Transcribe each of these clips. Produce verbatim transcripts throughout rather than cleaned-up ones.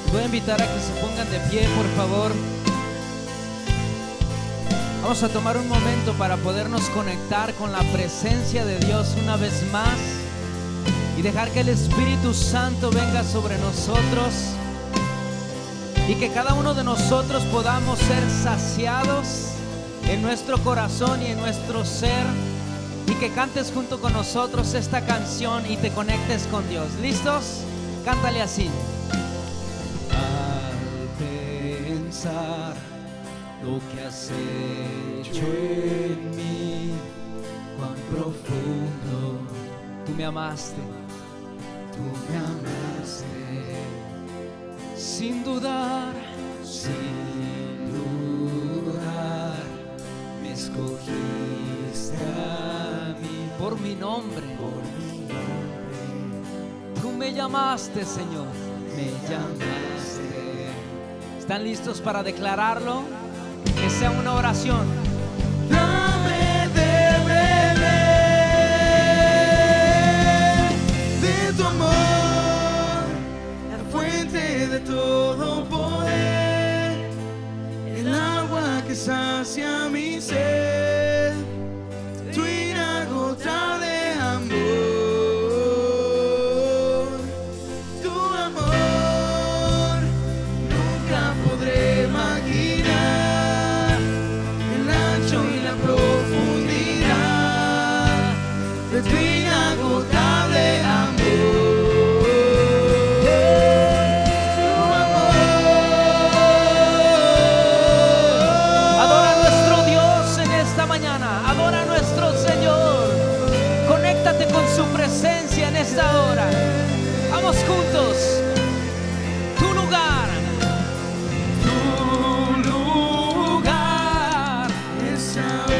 Voy a invitar a que se pongan de pie, por favor. Vamos a tomar un momento para podernos conectar con la presencia de Dios una vez más y dejar que el Espíritu Santo venga sobre nosotros y que cada uno de nosotros podamos ser saciados en nuestro corazón y en nuestro ser, y que cantes junto con nosotros esta canción y te conectes con Dios. ¿Listos? Cántale así. Pensar lo que has hecho en mí, cuán profundo tú me amaste, tú me amaste, sin dudar, sin dudar, me escogiste a mí, por mi nombre, por mi nombre, tú me llamaste, Señor, me llamaste. ¿Están listos para declararlo? Que sea una oración. Dame de beber de tu amor, la fuente de todo poder, el agua que sacia mi sed, tu inagotable amor. Tu inagotable amor, tu amor. Adora a nuestro Dios en esta mañana, adora a nuestro Señor, conéctate con su presencia en esta hora. Vamos juntos. Tu lugar, tu lugar es ahora.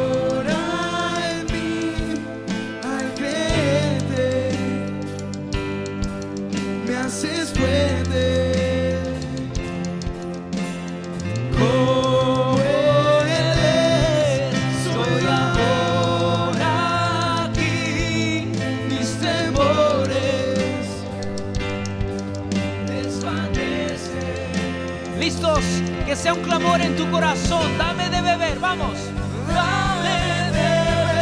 ¿Listos? Que sea un clamor en tu corazón. Dame de beber, vamos. Dame de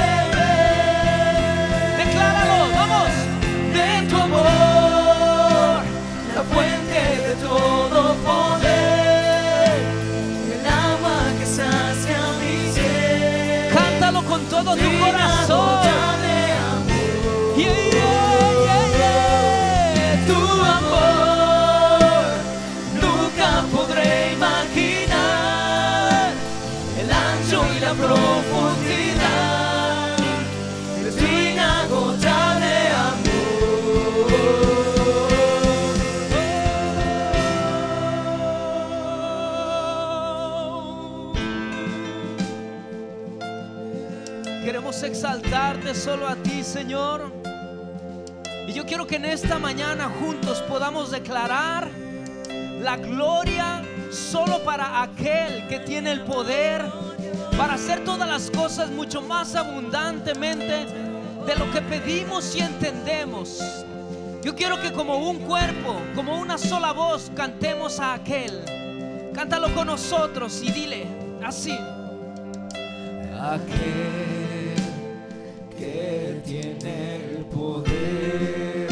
beber. Decláralo, vamos. De tu amor, la fuente de todo poder, el agua que sacia mi sed. Cántalo con todo tu corazón. Yeah, yeah, yeah, yeah. Tu amor nunca podré imaginar, el ancho y la profundidad de tu inagotable amor. Queremos exaltarte solo a ti, Señor. Y yo quiero que en esta mañana juntos podamos declarar la gloria solo para aquel que tiene el poder para hacer todas las cosas mucho más abundantemente de lo que pedimos y entendemos. Yo quiero que como un cuerpo, como una sola voz, cantemos a aquel. Cántalo con nosotros y dile así: aquel que tiene el poder,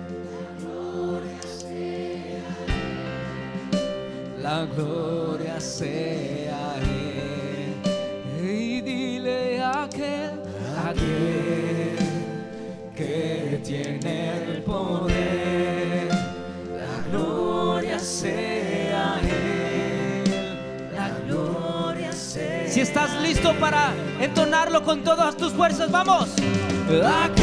la gloria sea Él. Y dile a aquel, aquel que tiene el poder, la gloria sea Él, la gloria sea. Si estás listo para entonarlo con todas tus fuerzas, vamos. Aquel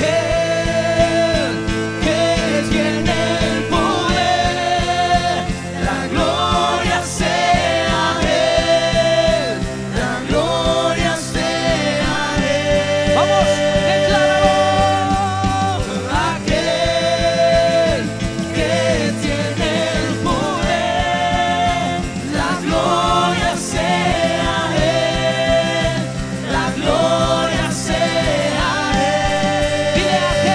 que tiene el poder, la gloria sea Él, la gloria sea Él. Vamos, decláralo. Aquel que tiene el poder, la gloria sea Él, la gloria sea Él. Dile a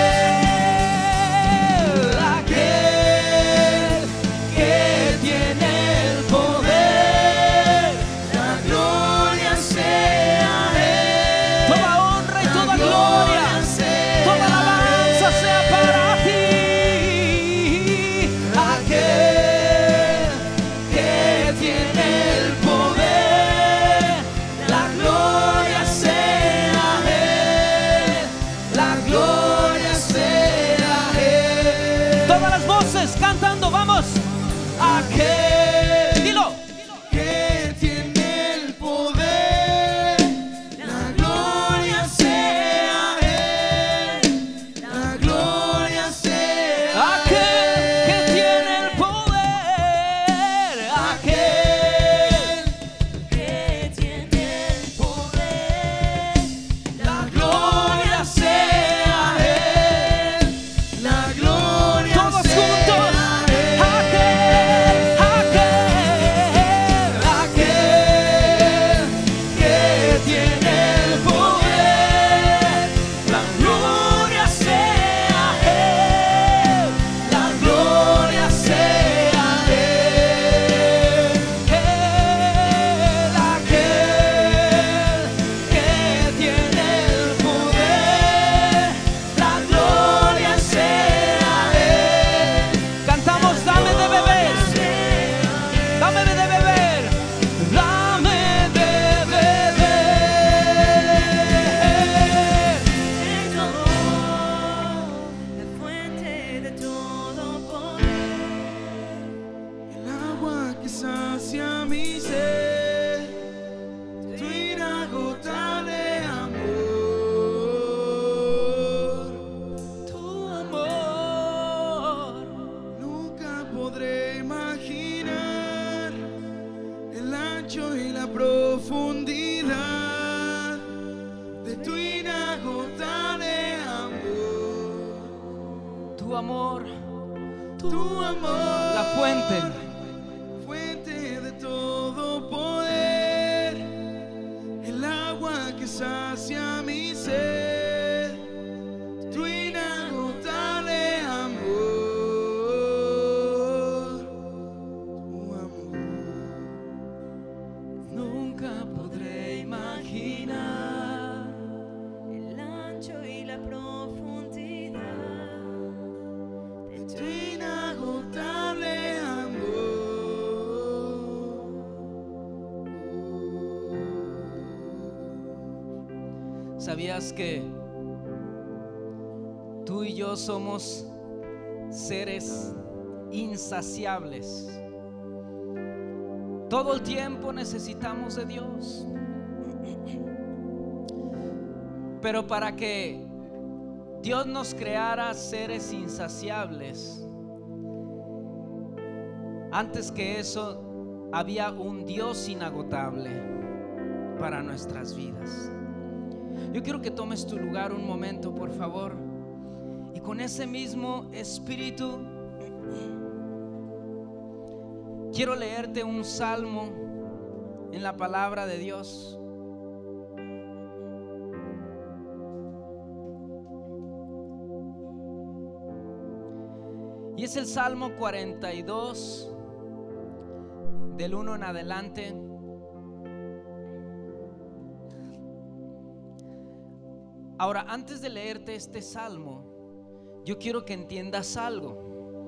Todas las voces cantando, vamos. Aquel, dilo, que tiene el poder, la gloria sea Él, la gloria sea aquel que tiene el poder, aquel que tiene el poder, la gloria sea Él, la gloria todos sea juntos. Aquel, aquel, aquel que tiene el poder, la gloria sea Él, la gloria sea Él, Él, aquel que tiene el poder, la gloria sea Él. cantamos, dame de beber, dame de beber, dame de beber. La fuente de todo poder, El agua que sacia mi sed, tu inagotable amor. Tu amor, Nunca podré imaginar el ancho y la profundidad de tu inagotable amor. tu amor, Tu amor, la fuente. fuente de todo poder, el agua que sacia mi sed, tu inagotable amor, tu amor. Nunca podré imaginar el ancho y la profundidad de Tu tu inagotable amor. ¿Sabías que tú y yo somos seres insaciables? Todo el tiempo necesitamos de Dios. Pero para que Dios nos creara seres insaciables, antes que eso había un Dios inagotable para nuestras vidas. Yo quiero que tomes tu lugar un momento, por favor, y con ese mismo espíritu quiero leerte un salmo en la palabra de Dios. Y es el Salmo cuarenta y dos, del uno en adelante. Ahora, antes de leerte este salmo, yo quiero que entiendas algo.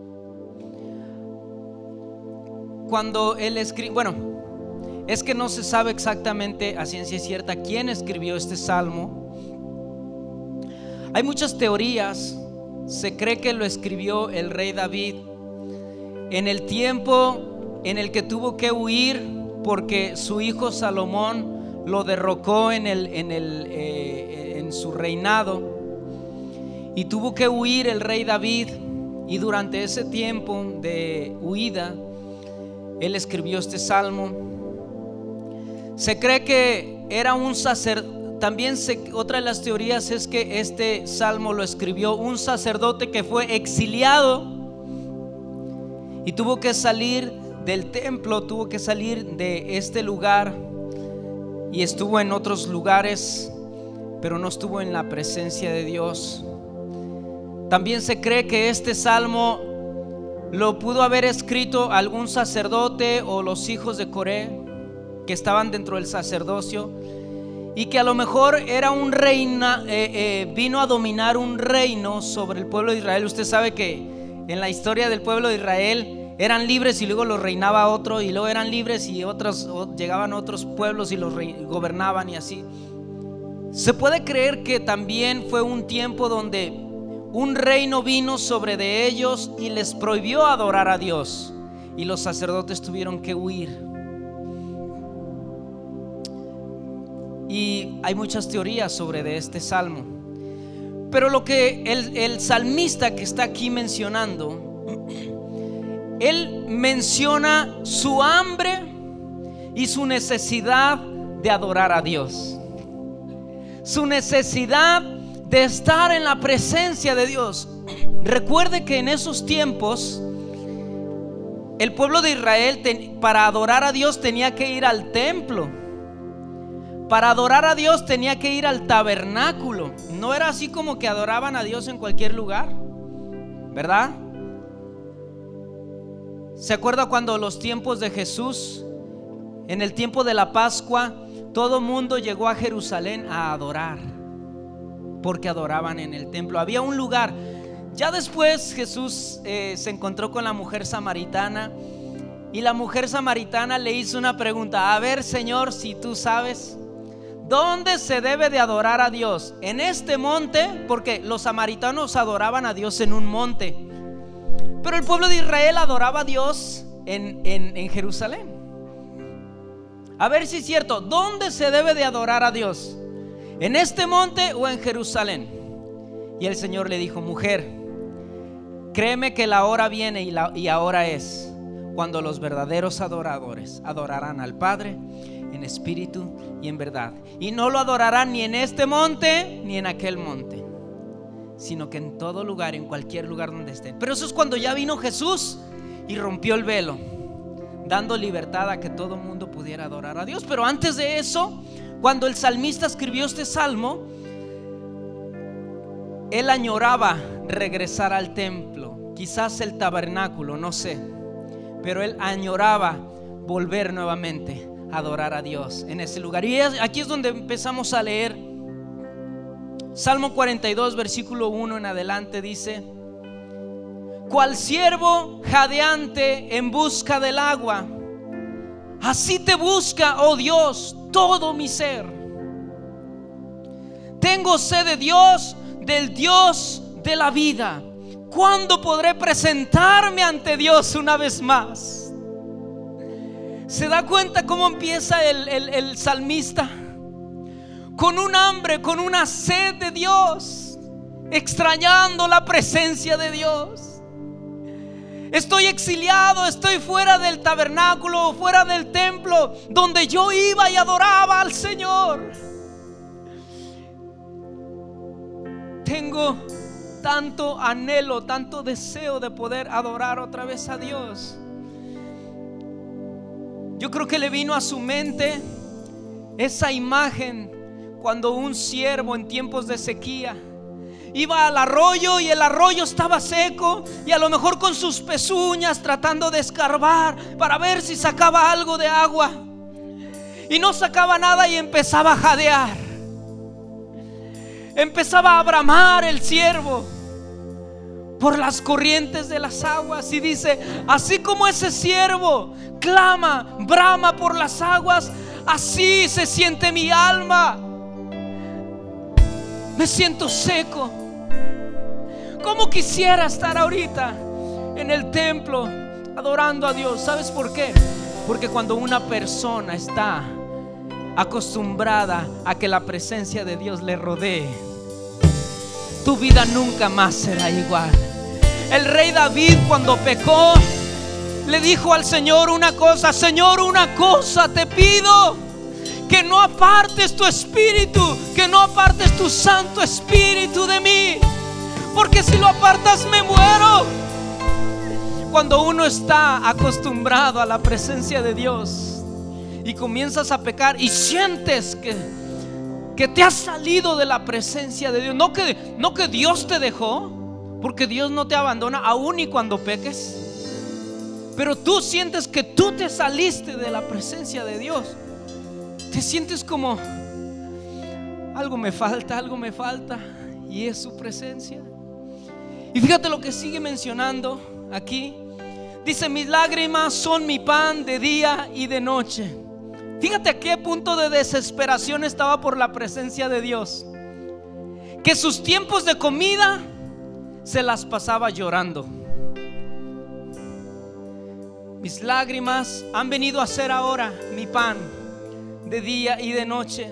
Cuando él escribe, bueno, es que no se sabe exactamente a ciencia cierta quién escribió este salmo. Hay muchas teorías. Se cree que lo escribió el rey David en el tiempo en el que tuvo que huir porque su hijo Salomón lo derrocó en, el, en, el, eh, en su reinado, y tuvo que huir el rey David, y durante ese tiempo de huida él escribió este salmo. Se cree que era un sacerdote. También se, otra de las teorías es que este salmo lo escribió un sacerdote que fue exiliado y tuvo que salir del templo, tuvo que salir de este lugar y estuvo en otros lugares, pero no estuvo en la presencia de Dios. También se cree que este salmo lo pudo haber escrito algún sacerdote o los hijos de Coré que estaban dentro del sacerdocio, y que a lo mejor era un reina, eh, eh, vino a dominar un reino sobre el pueblo de Israel. Usted sabe que en la historia del pueblo de Israel eran libres y luego los reinaba otro, y luego eran libres y otros, o, llegaban otros pueblos y los rey, gobernaban, y así. Se puede creer que también fue un tiempo donde un reino vino sobre de ellos y les prohibió adorar a Dios, y los sacerdotes tuvieron que huir. Y hay muchas teorías sobre de este salmo, pero lo que el, el salmista que está aquí mencionando, él menciona su hambre y su necesidad de adorar a Dios, su necesidad de estar en la presencia de Dios. Recuerde que en esos tiempos el pueblo de Israel ten, para adorar a Dios tenía que ir al templo. Para adorar a Dios tenía que ir al tabernáculo. No era así como que adoraban a Dios en cualquier lugar, ¿verdad? ¿Se acuerda cuando los tiempos de Jesús, en el tiempo de la Pascua, todo mundo llegó a Jerusalén a adorar? Porque adoraban en el templo. Había un lugar. Ya después Jesús eh, se encontró con la mujer samaritana, y la mujer samaritana le hizo una pregunta: a ver, Señor, si tú sabes, ¿dónde se debe de adorar a Dios? ¿En este monte? Porque los samaritanos adoraban a Dios en un monte, pero el pueblo de Israel adoraba a Dios en, en, en Jerusalén. A ver si es cierto, ¿dónde se debe de adorar a Dios? ¿En este monte o en Jerusalén? Y el Señor le dijo: mujer, créeme que la hora viene y, la, y ahora es cuando los verdaderos adoradores adorarán al Padre en espíritu y en verdad, y no lo adorarán ni en este monte ni en aquel monte, sino que en todo lugar, en cualquier lugar donde estén. Pero eso es cuando ya vino Jesús y rompió el velo, dando libertad a que todo el mundo pudiera adorar a Dios. Pero antes de eso, cuando el salmista escribió este salmo, él añoraba regresar al templo, quizás el tabernáculo, no sé, pero él añoraba volver nuevamente a adorar a Dios en ese lugar. Y aquí es donde empezamos a leer Salmo cuarenta y dos, versículo uno en adelante. Dice: cual siervo jadeante en busca del agua, así te busca, oh Dios, todo mi ser. Tengo sed de Dios, del Dios de la vida. ¿Cuándo podré presentarme ante Dios una vez más? ¿Se da cuenta cómo empieza el, el, el salmista? Con un hambre, con una sed de Dios, extrañando la presencia de Dios. Estoy exiliado, estoy fuera del tabernáculo, fuera del templo donde yo iba y adoraba al Señor. Tengo tanto anhelo, tanto deseo de poder adorar otra vez a Dios. Yo creo que le vino a su mente esa imagen cuando un siervo en tiempos de sequía iba al arroyo y el arroyo estaba seco, y a lo mejor con sus pezuñas tratando de escarbar para ver si sacaba algo de agua, y no sacaba nada, y empezaba a jadear, empezaba a bramar el siervo por las corrientes de las aguas. Y dice: así como ese siervo clama, brama por las aguas, así se siente mi alma. Me siento seco. Como quisiera estar ahorita en el templo adorando a Dios. ¿Sabes por qué? Porque cuando una persona está acostumbrada a que la presencia de Dios le rodee, tu vida nunca más será igual. El rey David, cuando pecó, le dijo al Señor una cosa: Señor, una cosa te pido, que no apartes tu espíritu, que no apartes tu Santo Espíritu de mí, porque si lo apartas me muero. Cuando uno está acostumbrado a la presencia de Dios y comienzas a pecar y sientes que, que te has salido de la presencia de Dios, no que, no que Dios te dejó, porque Dios no te abandona aún y cuando peques, pero tú sientes que tú te saliste de la presencia de Dios. Te sientes como: algo me falta, algo me falta, y es su presencia. Y fíjate lo que sigue mencionando aquí. Dice: mis lágrimas son mi pan de día y de noche. Fíjate a qué punto de desesperación estaba por la presencia de Dios, que sus tiempos de comida se las pasaba llorando. Mis lágrimas han venido a ser ahora mi pan de día y de noche.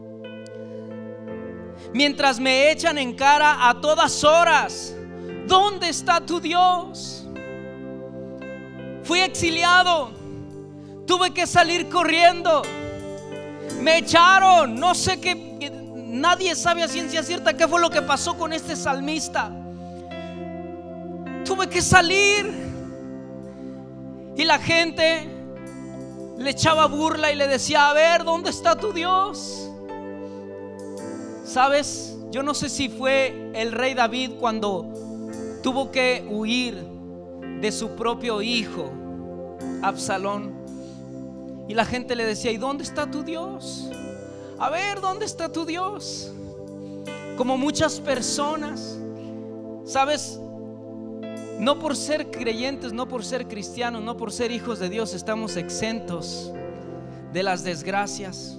Mientras me echan en cara a todas horas, ¿dónde está tu Dios? Fui exiliado, tuve que salir corriendo, me echaron, no sé qué, nadie sabe a ciencia cierta qué fue lo que pasó con este salmista. Tuve que salir y la gente le echaba burla y le decía: a ver, ¿dónde está tu Dios? ¿Sabes? Yo no sé si fue el rey David cuando tuvo que huir de su propio hijo Absalón, y la gente le decía: ¿y dónde está tu Dios? A ver, ¿dónde está tu Dios? Como muchas personas, ¿sabes? No por ser creyentes, no por ser cristianos, no por ser hijos de Dios estamos exentos de las desgracias.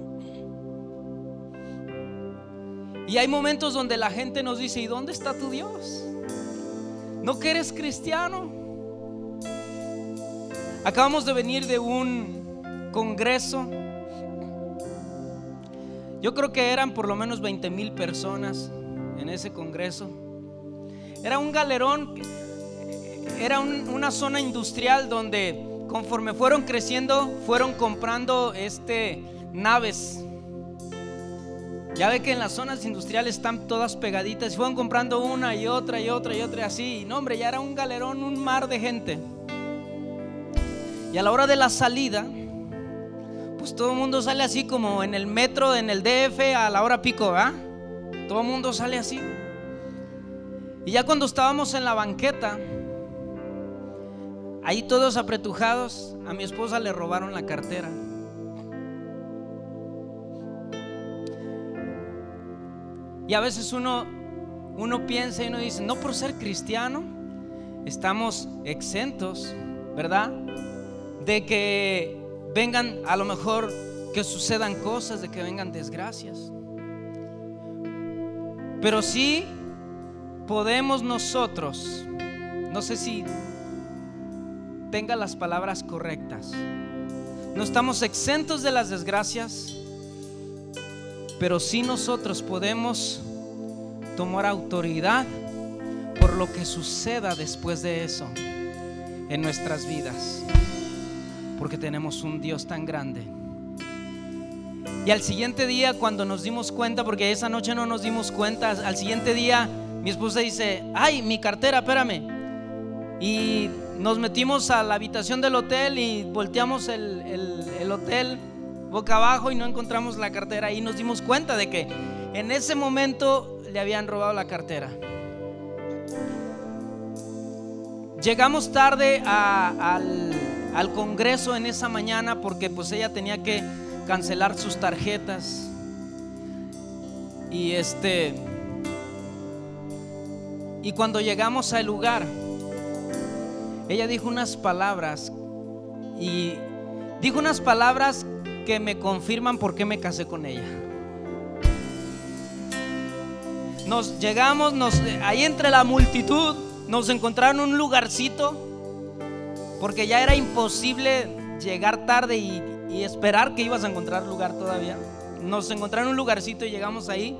Y hay momentos donde la gente nos dice: ¿y dónde está tu Dios? ¿No que eres cristiano? Acabamos de venir de un congreso. Yo creo que eran por lo menos veinte mil personas en ese congreso. Era un galerón, era un, una zona industrial donde conforme fueron creciendo fueron comprando este, naves. Ya ve que en las zonas industriales están todas pegaditas, y fueron comprando una y otra y otra y otra y así. Y no, hombre, ya era un galerón, un mar de gente. Y a la hora de la salida, pues todo el mundo sale así como en el metro, en el D F a la hora pico, ¿verdad? Todo el mundo sale así. Y ya cuando estábamos en la banqueta, ahí todos apretujados, a mi esposa le robaron la cartera. Y a veces uno, uno piensa y uno dice: no por ser cristiano estamos exentos, ¿verdad? De que vengan, a lo mejor que sucedan cosas, de que vengan desgracias. Pero sí podemos nosotros, no sé si tenga las palabras correctas, no estamos exentos de las desgracias, pero sí nosotros podemos tomar autoridad por lo que suceda después de eso en nuestras vidas, porque tenemos un Dios tan grande. Y al siguiente día, cuando nos dimos cuenta, porque esa noche no nos dimos cuenta, al siguiente día mi esposa dice: ay, mi cartera, espérame. Y nos metimos a la habitación del hotel y volteamos el, el, el hotel boca abajo y no encontramos la cartera. Y nos dimos cuenta de que en ese momento le habían robado la cartera. Llegamos tarde a, al, al congreso en esa mañana porque pues ella tenía que cancelar sus tarjetas. Y este y cuando llegamos al lugar, ella dijo unas palabras y dijo unas palabras que me confirman por qué me casé con ella. Nos llegamos, nos, ahí entre la multitud nos encontraron un lugarcito, porque ya era imposible llegar tarde y, y esperar que ibas a encontrar lugar todavía. Nos encontraron un lugarcito y llegamos ahí.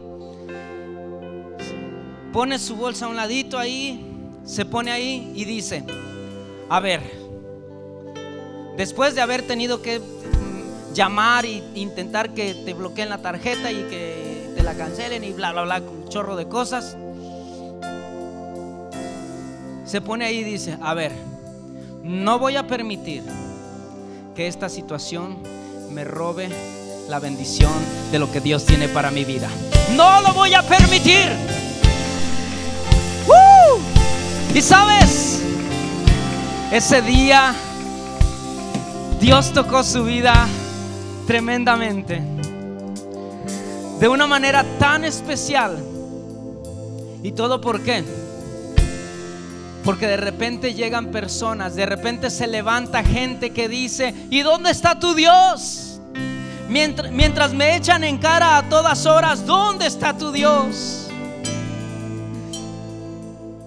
Pone su bolsa a un ladito ahí, se pone ahí y dice: a ver, después de haber tenido que llamar e intentar que te bloqueen la tarjeta y que te la cancelen y bla bla bla, un chorro de cosas, se pone ahí y dice: a ver, no voy a permitir que esta situación me robe la bendición de lo que Dios tiene para mi vida. No lo voy a permitir. ¡Uh! Y sabes, ese día Dios tocó su vida tremendamente, de una manera tan especial. ¿Y todo por qué? Porque de repente llegan personas, de repente se levanta gente que dice: ¿y dónde está tu Dios? Mientras, mientras me echan en cara a todas horas, ¿dónde está tu Dios?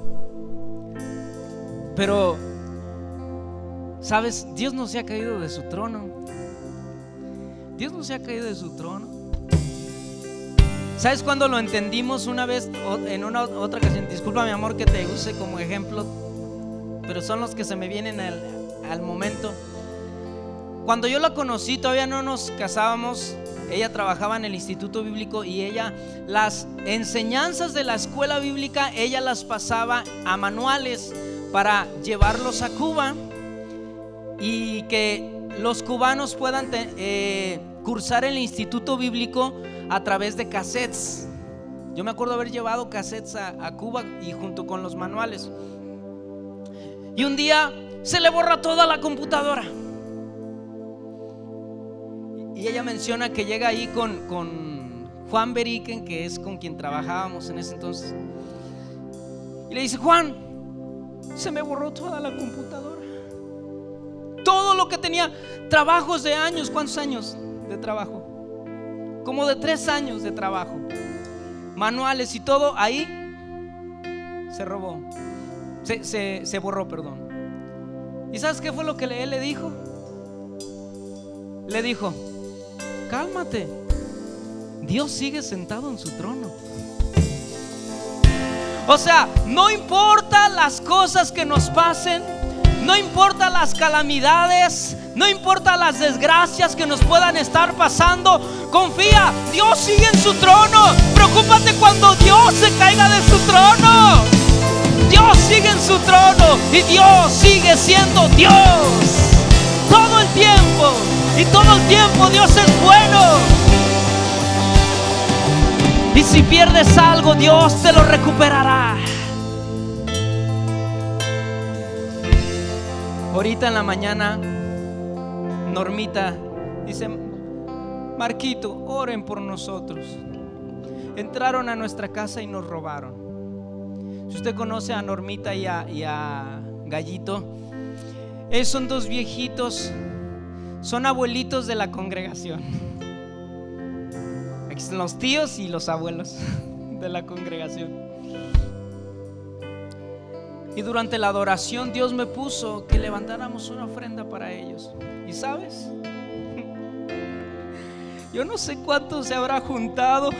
Pero, ¿sabes? Dios no se ha caído de su trono. Dios no se ha caído de su trono. ¿Sabes cuándo lo entendimos una vez, en una otra ocasión? Disculpa, mi amor, que te use como ejemplo, pero son los que se me vienen al, al momento. Cuando yo la conocí, todavía no nos casábamos. Ella trabajaba en el Instituto Bíblico y ella, las enseñanzas de la escuela bíblica, ella las pasaba a manuales para llevarlos a Cuba y que los cubanos puedan eh, cursar el Instituto Bíblico a través de cassettes. Yo me acuerdo haber llevado cassettes a, a Cuba y junto con los manuales. Y un día se le borra toda la computadora. Y ella menciona que llega ahí con, con Juan Beriken, que es con quien trabajábamos en ese entonces. Y le dice: Juan, se me borró toda la computadora. Todo lo que tenía, trabajos de años. ¿Cuántos años de trabajo? Como de tres años de trabajo, manuales y todo, ahí se robó, se, se, se borró, perdón. ¿Y sabes qué fue lo que él le dijo? Le dijo: cálmate, Dios sigue sentado en su trono. O sea, no importa las cosas que nos pasen, no importa las calamidades, no importa las desgracias que nos puedan estar pasando, confía, Dios sigue en su trono. Preocúpate cuando Dios se caiga de su trono. Dios sigue en su trono y Dios sigue siendo Dios todo el tiempo. Y todo el tiempo Dios es bueno. Y si pierdes algo, Dios te lo recuperará. Ahorita en la mañana, Normita dice: Marquito, oren por nosotros. Entraron a nuestra casa y nos robaron. Si usted conoce a Normita y a, y a Gallito, ellos son dos viejitos, son abuelitos de la congregación. Aquí están los tíos y los abuelos de la congregación. Y durante la adoración Dios me puso que levantáramos una ofrenda para ellos. ¿Y sabes? Yo no sé cuánto se habrá juntado,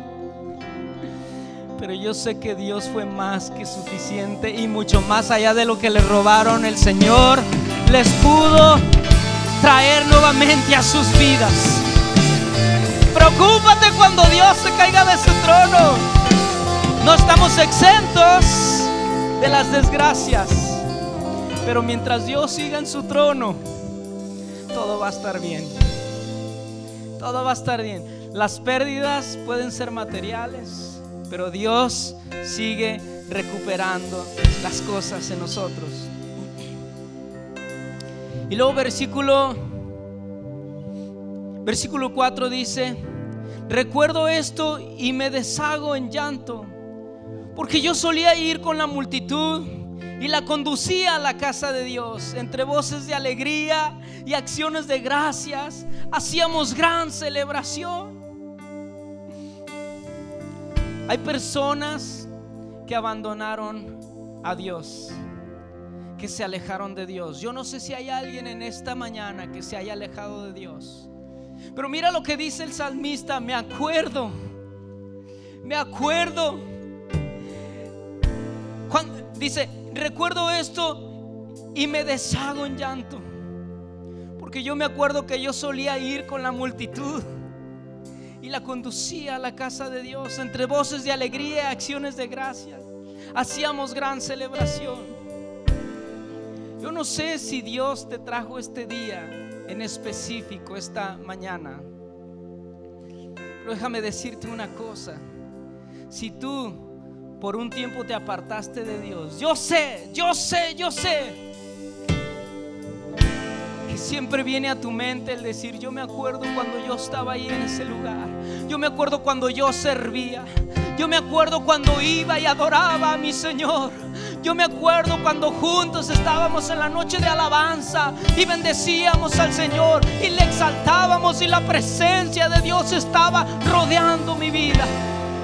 pero yo sé que Dios fue más que suficiente y mucho más allá de lo que les robaron. El Señor les pudo traer nuevamente a sus vidas. Preocúpate cuando Dios se caiga de su trono. No estamos exentos de las desgracias, pero mientras Dios siga en su trono, todo va a estar bien. Todo va a estar bien. Las pérdidas pueden ser materiales, pero Dios sigue recuperando las cosas en nosotros. Y luego versículo Versículo cuatro dice: recuerdo esto y me deshago en llanto, porque yo solía ir con la multitud y la conducía a la casa de Dios. Entre voces de alegría y acciones de gracias hacíamos gran celebración. Hay personas que abandonaron a Dios, que se alejaron de Dios. Yo no sé si hay alguien en esta mañana que se haya alejado de Dios, pero mira lo que dice el salmista: me acuerdo, me acuerdo. Cuando, dice, recuerdo esto y me deshago en llanto, porque yo me acuerdo que yo solía ir con la multitud y la conducía a la casa de Dios. Entre voces de alegría y acciones de gracias hacíamos gran celebración. Yo no sé si Dios te trajo este día en específico, esta mañana, pero déjame decirte una cosa: si tú por un tiempo te apartaste de Dios, yo sé, yo sé, yo sé que siempre viene a tu mente el decir: yo me acuerdo cuando yo estaba ahí en ese lugar, yo me acuerdo cuando yo servía, yo me acuerdo cuando iba y adoraba a mi Señor, yo me acuerdo cuando juntos estábamos en la noche de alabanza y bendecíamos al Señor y le exaltábamos y la presencia de Dios estaba rodeando mi vida.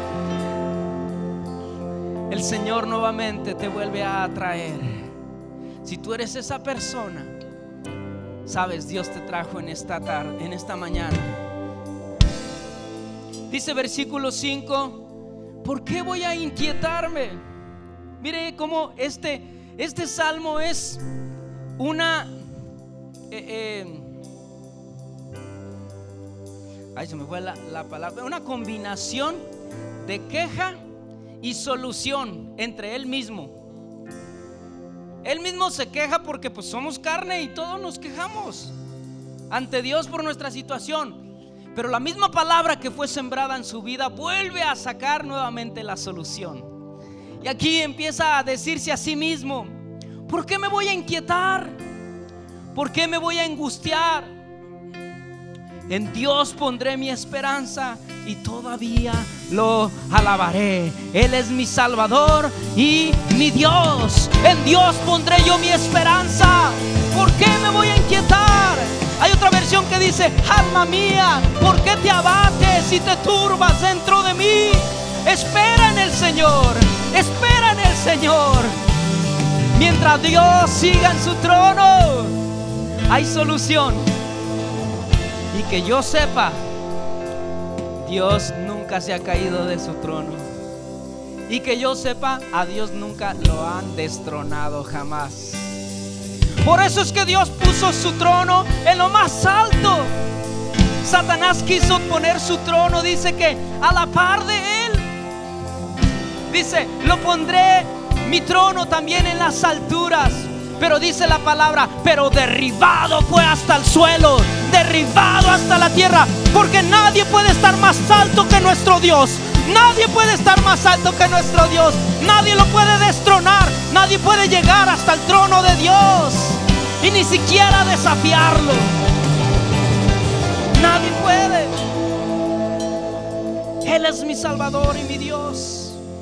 El Señor nuevamente te vuelve a atraer Si tú eres esa persona, sabes, Dios te trajo en esta tarde, en esta mañana. Dice versículo cinco: ¿por qué voy a inquietarme? Mire cómo este, este salmo es una eh, eh, ay, se me fue la, la palabra, una combinación de queja y solución entre él mismo. Él mismo se queja porque pues somos carne y todos nos quejamos ante Dios por nuestra situación, pero la misma palabra que fue sembrada en su vida vuelve a sacar nuevamente la solución. Y aquí empieza a decirse a sí mismo: ¿por qué me voy a inquietar? ¿Por qué me voy a angustiar? En Dios pondré mi esperanza y todavía lo alabaré. Él es mi Salvador y mi Dios. En Dios pondré yo mi esperanza. ¿Por qué me voy a inquietar? Hay otra versión que dice: alma mía, ¿por qué te abates y te turbas dentro de mí? Espera en el Señor, espera en el Señor. Mientras Dios siga en su trono, hay solución. Y que yo sepa, Dios nunca se ha caído de su trono. Y que yo sepa, a Dios nunca lo han destronado jamás. Por eso es que Dios puso su trono en lo más alto. Satanás quiso poner su trono, dice que a la par de él. Dice: lo pondré mi trono también en las alturas. Pero dice la palabra: pero derribado fue hasta el suelo, derribado hasta la tierra. Porque nadie puede estar más alto que nuestro Dios. Nadie puede estar más alto que nuestro Dios. Nadie lo puede destronar. Nadie puede llegar hasta el trono de Dios y ni siquiera desafiarlo. Nadie puede. Él es mi Salvador y mi Dios.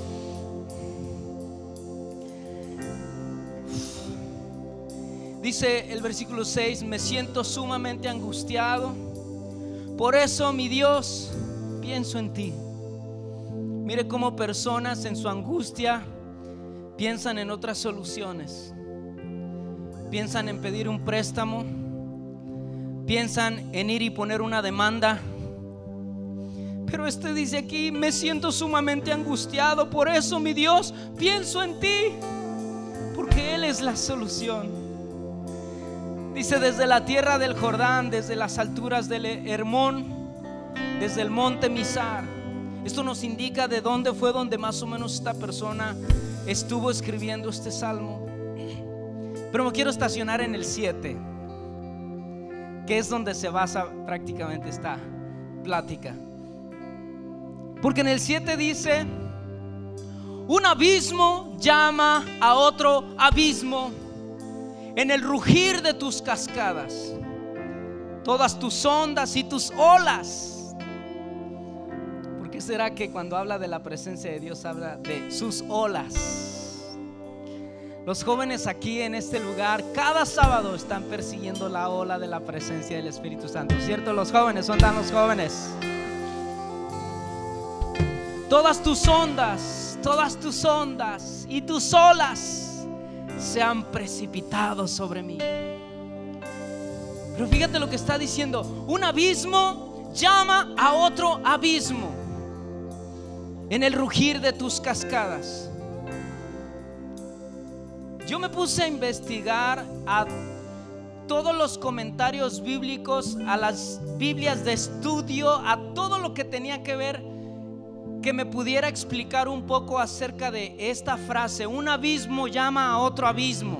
Dice el versículo seis: me siento sumamente angustiado. Por eso, mi Dios, pienso en ti. Mire cómo personas en su angustia piensan en otras soluciones. Piensan en pedir un préstamo. Piensan en ir y poner una demanda. Pero este dice aquí: me siento sumamente angustiado. Por eso, mi Dios, pienso en ti. Porque Él es la solución. Dice: desde la tierra del Jordán, desde las alturas del Hermón, desde el monte Mizar. Esto nos indica de dónde fue donde más o menos esta persona estuvo escribiendo este salmo. Pero me quiero estacionar en el siete, que es donde se basa prácticamente esta plática. Porque en el siete dice: un abismo llama a otro abismo, en el rugir de tus cascadas, todas tus ondas y tus olas. ¿Por qué será que cuando habla de la presencia de Dios habla de sus olas? Los jóvenes aquí en este lugar cada sábado están persiguiendo la ola de la presencia del Espíritu Santo, ¿cierto? Los jóvenes, ¿son tan los jóvenes? Todas tus ondas, todas tus ondas y tus olas se han precipitado sobre mí. Pero fíjate lo que está diciendo: un abismo llama a otro abismo, en el rugir de tus cascadas. Yo me puse a investigar a todos los comentarios bíblicos, a las Biblias de estudio, a todo lo que tenía que ver, que me pudiera explicar un poco acerca de esta frase: un abismo llama a otro abismo.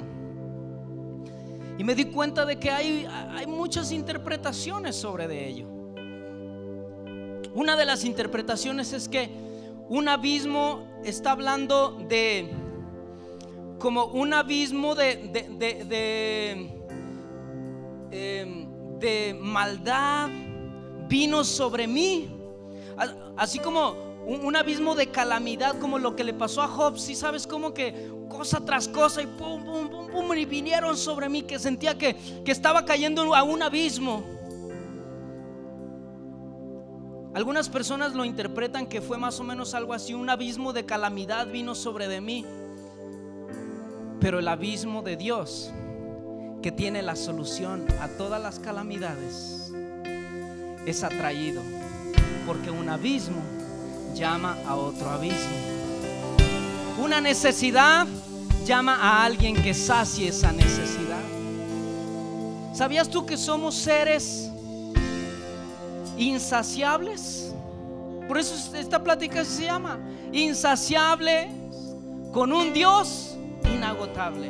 Y me di cuenta de que hay, hay muchas interpretaciones sobre de ello. Una de las interpretaciones es que un abismo está hablando de como un abismo de de, de, de, de, de maldad vino sobre mí, así como un, un abismo de calamidad, como lo que le pasó a Job. Si sabes, como que cosa tras cosa y pum, pum, pum, pum, y vinieron sobre mí, que sentía que, que estaba cayendo a un abismo. Algunas personas lo interpretan que fue más o menos algo así: un abismo de calamidad vino sobre de mí. Pero el abismo de Dios, que tiene la solución a todas las calamidades, es atraído, porque un abismo llama a otro abismo. Una necesidad llama a alguien que sacie esa necesidad. ¿Sabías tú que somos seres insaciables? Por eso esta plática se llama Insaciable con un Dios inagotable.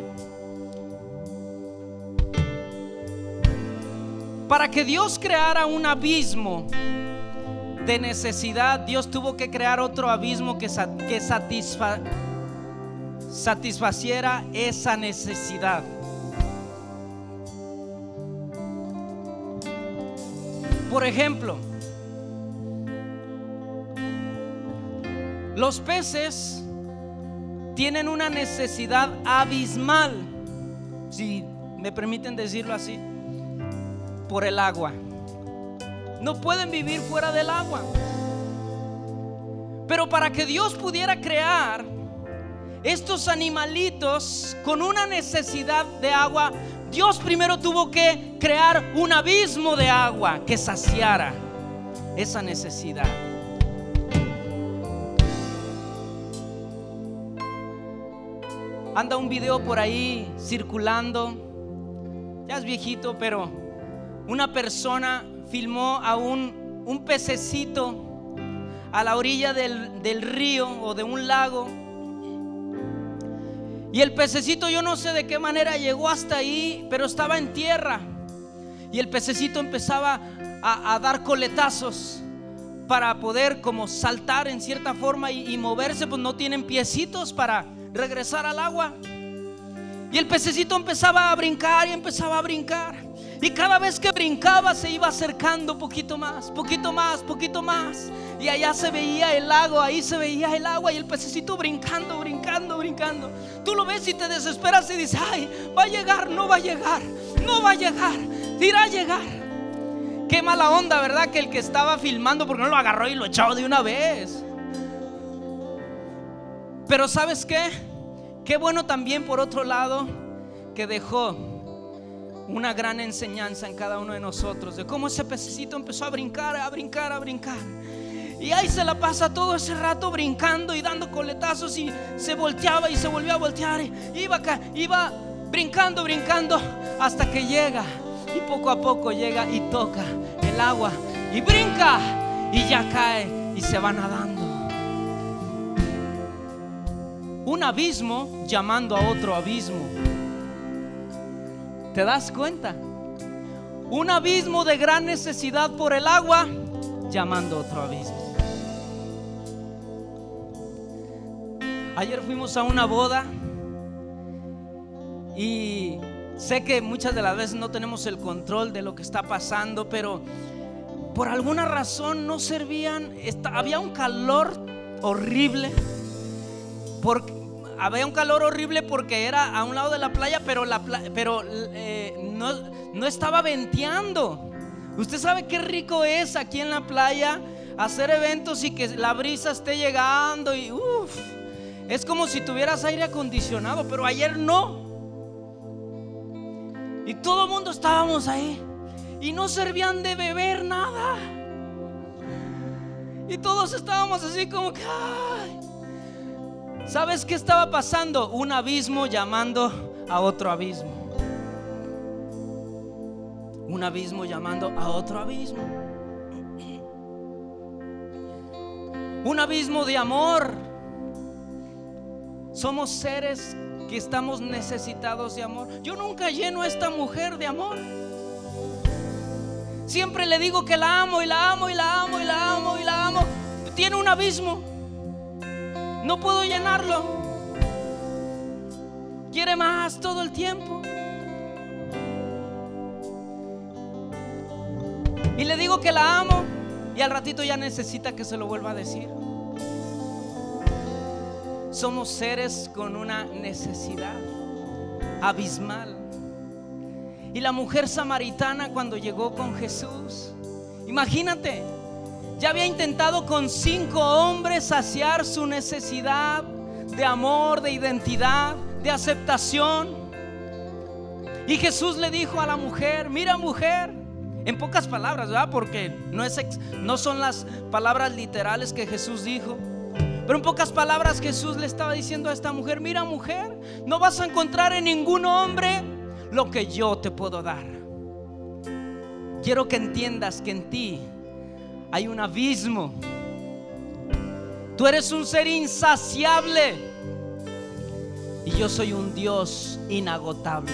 Para que Dios creara un abismo de necesidad, Dios tuvo que crear otro abismo que, que satisfa, satisfaciera esa necesidad. Por ejemplo, los peces tienen una necesidad abismal, si me permiten decirlo así, por el agua. No pueden vivir fuera del agua. Pero para que Dios pudiera crear estos animalitos con una necesidad de agua, Dios primero tuvo que crear un abismo de agua que saciara esa necesidad. Anda un video por ahí circulando, ya es viejito, pero una persona filmó a un, un pececito a la orilla del, del río o de un lago. Y el pececito, yo no sé de qué manera llegó hasta ahí, pero estaba en tierra. Y el pececito empezaba a, a dar coletazos para poder como saltar en cierta forma y, y moverse, pues no tienen piecitos para regresar al agua. Y el pececito empezaba a brincar y empezaba a brincar. Y cada vez que brincaba se iba acercando poquito más, poquito más, poquito más. Y allá se veía el lago, ahí se veía el agua y el pececito brincando, brincando, brincando. Tú lo ves y te desesperas y dices: ay, va a llegar, no va a llegar, no va a llegar, irá a llegar. Qué mala onda, ¿verdad? Que el que estaba filmando, porque no lo agarró y lo echó de una vez. Pero ¿sabes qué? Qué bueno también, por otro lado, que dejó una gran enseñanza en cada uno de nosotros, de cómo ese pececito empezó a brincar, a brincar, a brincar. Y ahí se la pasa todo ese rato brincando y dando coletazos, y se volteaba y se volvió a voltear, y iba acá, iba brincando, brincando, hasta que llega, y poco a poco llega y toca el agua y brinca y ya cae y se va nadando. Un abismo llamando a otro abismo. ¿Te das cuenta? Un abismo de gran necesidad por el agua llamando a otro abismo. Ayer fuimos a una boda y sé que muchas de las veces no tenemos el control de lo que está pasando, pero por alguna razón no servían. Había un calor horrible. Porque había un calor horrible porque era a un lado de la playa, pero, la playa, pero eh, no, no estaba venteando. Usted sabe qué rico es aquí en la playa hacer eventos y que la brisa esté llegando y uff, es como si tuvieras aire acondicionado, pero ayer no. Y todo el mundo estábamos ahí y no servían de beber nada. Y todos estábamos así como que ay. ¿Sabes qué estaba pasando? Un abismo llamando a otro abismo. Un abismo llamando a otro abismo. Un abismo de amor. Somos seres que estamos necesitados de amor. Yo nunca lleno a esta mujer de amor. Siempre le digo que la amo y la amo y la amo y la amo y la amo. Tiene un abismo. No puedo llenarlo. Quiere más todo el tiempo. Y le digo que la amo y al ratito ya necesita que se lo vuelva a decir. Somos seres con una necesidad abismal. Y la mujer samaritana, cuando llegó con Jesús, imagínate, ya había intentado con cinco hombres saciar su necesidad de amor, de identidad, de aceptación. Y Jesús le dijo a la mujer: mira, mujer, en pocas palabras, ¿verdad? Porque no, es, no son las palabras literales que Jesús dijo, pero en pocas palabras Jesús le estaba diciendo a esta mujer: mira, mujer, no vas a encontrar en ningún hombre lo que yo te puedo dar. Quiero que entiendas que en ti hay un abismo. Tú eres un ser insaciable y yo soy un Dios inagotable,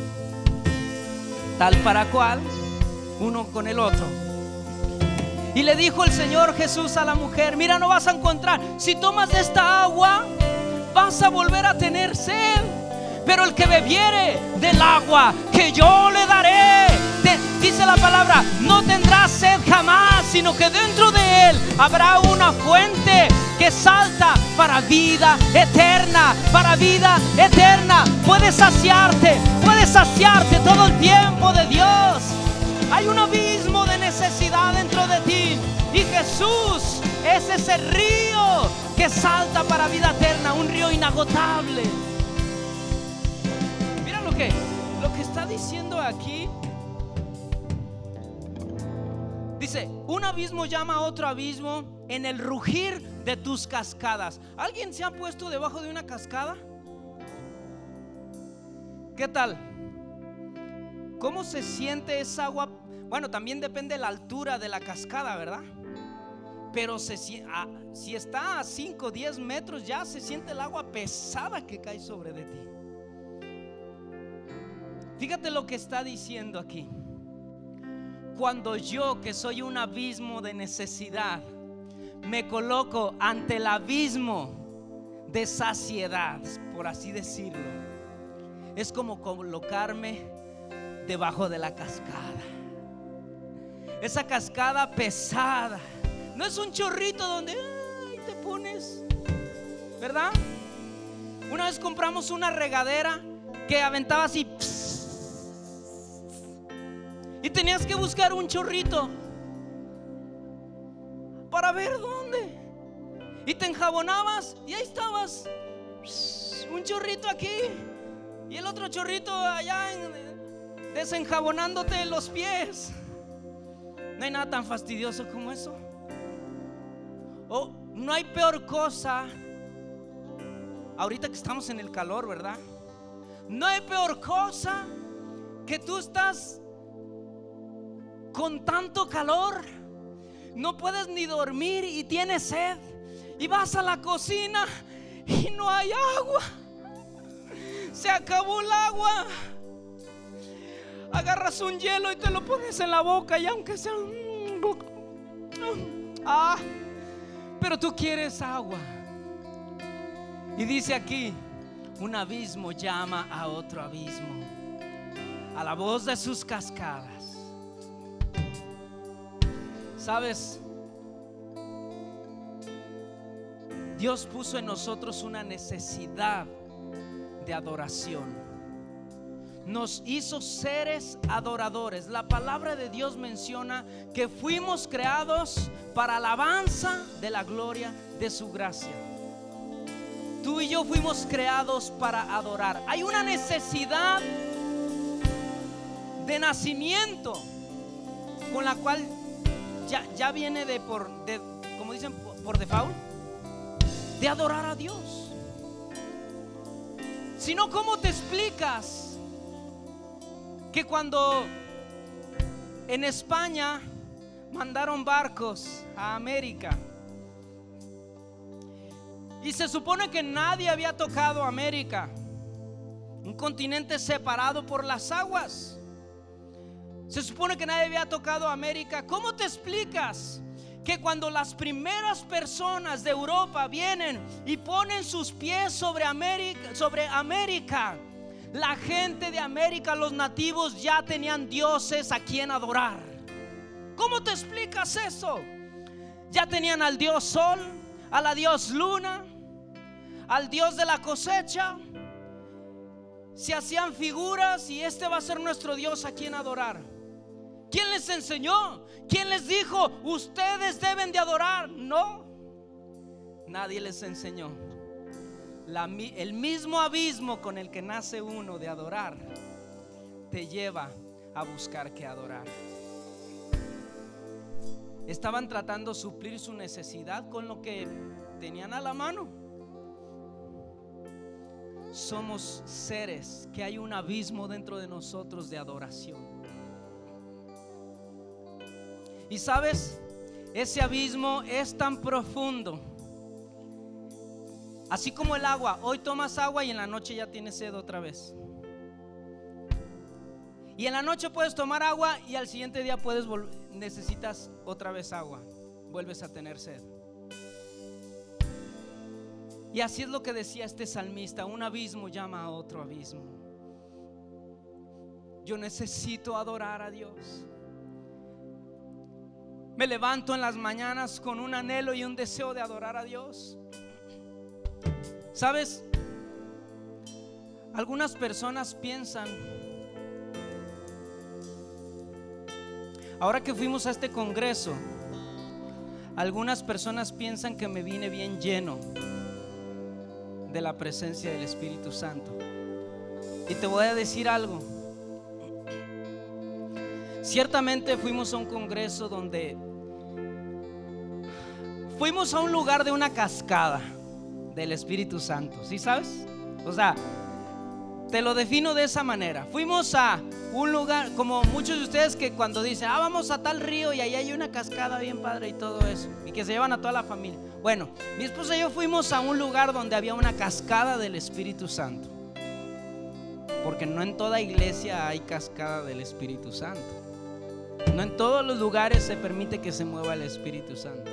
tal para cual, uno con el otro. Y le dijo el Señor Jesús a la mujer: mira, no vas a encontrar, si tomas de esta agua vas a volver a tener sed, pero el que bebiere del agua que yo le daré, te, dice la palabra, no tendrá sed jamás, sino que dentro de él habrá una fuente que salta para vida eterna, para vida eterna. Puedes saciarte, puedes saciarte todo el tiempo de Dios. Hay un abismo de necesidad dentro de ti y Jesús es ese río que salta para vida eterna, un río inagotable. Mira lo que, lo que está diciendo aquí. Dice: un abismo llama a otro abismo en el rugir de tus cascadas. ¿Alguien se ha puesto debajo de una cascada? ¿Qué tal? ¿Cómo se siente esa agua? Bueno, también depende de la altura de la cascada, ¿verdad? Pero se, a, si está a cinco o diez metros, ya se siente el agua pesada que cae sobre de ti. Fíjate lo que está diciendo aquí. Cuando yo, que soy un abismo de necesidad, me coloco ante el abismo de saciedad, por así decirlo, es como colocarme debajo de la cascada. Esa cascada pesada, no es un chorrito donde ay, te pones, ¿verdad? Una vez compramos una regadera que aventaba así, y tenías que buscar un chorrito para ver dónde, y te enjabonabas y ahí estabas, un chorrito aquí y el otro chorrito allá, desenjabonándote los pies. No hay nada tan fastidioso como eso. Oh, no hay peor cosa, ahorita que estamos en el calor, ¿verdad? No hay peor cosa que tú estás con tanto calor, no puedes ni dormir y tienes sed, y vas a la cocina y no hay agua, se acabó el agua. Agarras un hielo y te lo pones en la boca, y aunque sea un poco, ah, pero tú quieres agua. Y dice aquí: un abismo llama a otro abismo, a la voz de sus cascadas. ¿Sabes? Dios puso en nosotros una necesidad de adoración. Nos hizo seres adoradores. La palabra de Dios menciona que fuimos creados para alabanza de la gloria de su gracia. Tú y yo fuimos creados para adorar. Hay una necesidad de nacimiento con la cual ya, ya viene de por, de, como dicen, por, por default, de adorar a Dios. Si no, ¿cómo te explicas que cuando en España mandaron barcos a América y se supone que nadie había tocado América, un continente separado por las aguas, se supone que nadie había tocado América? ¿Cómo te explicas que cuando las primeras personas de Europa vienen y ponen sus pies sobre América, sobre América, la gente de América, los nativos, ya tenían dioses a quien adorar? ¿Cómo te explicas eso? Ya tenían al dios sol, a la dios luna, al dios de la cosecha. Se hacían figuras y este va a ser nuestro dios a quien adorar. ¿Quién les enseñó? ¿Quién les dijo ustedes deben de adorar? No, nadie les enseñó. la, el mismo abismo con el que nace uno de adorar te lleva a buscar qué adorar. Estaban tratando de suplir su necesidad con lo que tenían a la mano. Somos seres que hay un abismo dentro de nosotros de adoración. Y sabes, ese abismo es tan profundo, así como el agua. Hoy tomas agua y en la noche ya tienes sed otra vez. Y en la noche puedes tomar agua y al siguiente día puedes necesitas otra vez agua, vuelves a tener sed. Y así es lo que decía este salmista: un abismo llama a otro abismo. Yo necesito adorar a Dios. Me levanto en las mañanas con un anhelo y un deseo de adorar a Dios. ¿Sabes? Algunas personas piensan, ahora que fuimos a este congreso, algunas personas piensan que me vine bien lleno de la presencia del Espíritu Santo. Y te voy a decir algo. Ciertamente fuimos a un congreso donde fuimos a un lugar de una cascada del Espíritu Santo, ¿sí sabes? O sea, te lo defino de esa manera. Fuimos a un lugar, como muchos de ustedes que cuando dicen, ah, vamos a tal río y ahí hay una cascada bien padre y todo eso, y que se llevan a toda la familia. Bueno, mi esposa y yo fuimos a un lugar donde había una cascada del Espíritu Santo, porque no en toda iglesia hay cascada del Espíritu Santo. No en todos los lugares se permite que se mueva el Espíritu Santo.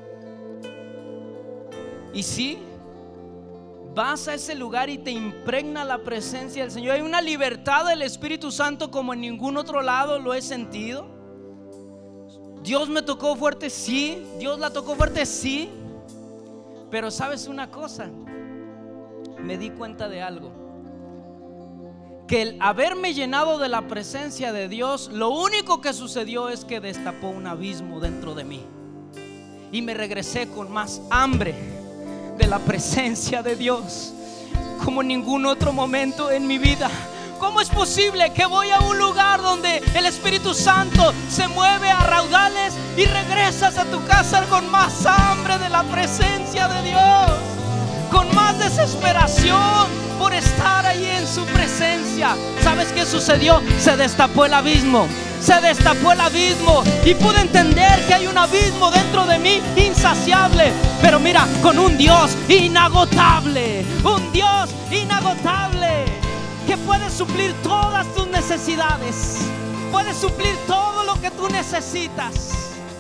Y sí, vas a ese lugar y te impregna la presencia del Señor. Hay una libertad del Espíritu Santo como en ningún otro lado lo he sentido. Dios me tocó fuerte, sí. Dios la tocó fuerte, sí. Pero sabes una cosa, me di cuenta de algo, que el haberme llenado de la presencia de Dios, lo único que sucedió es que destapó un abismo dentro de mí y me regresé con más hambre de la presencia de Dios como en ningún otro momento en mi vida. ¿Cómo es posible que voy a un lugar donde el Espíritu Santo se mueve a raudales y regresas a tu casa con más hambre de la presencia de Dios, con más desesperación por estar ahí en su presencia? ¿Sabes qué sucedió? Se destapó el abismo. Se destapó el abismo y pude entender que hay un abismo dentro de mí insaciable, pero mira, con un Dios inagotable, un Dios inagotable que puede suplir todas tus necesidades, puede suplir todo lo que tú necesitas.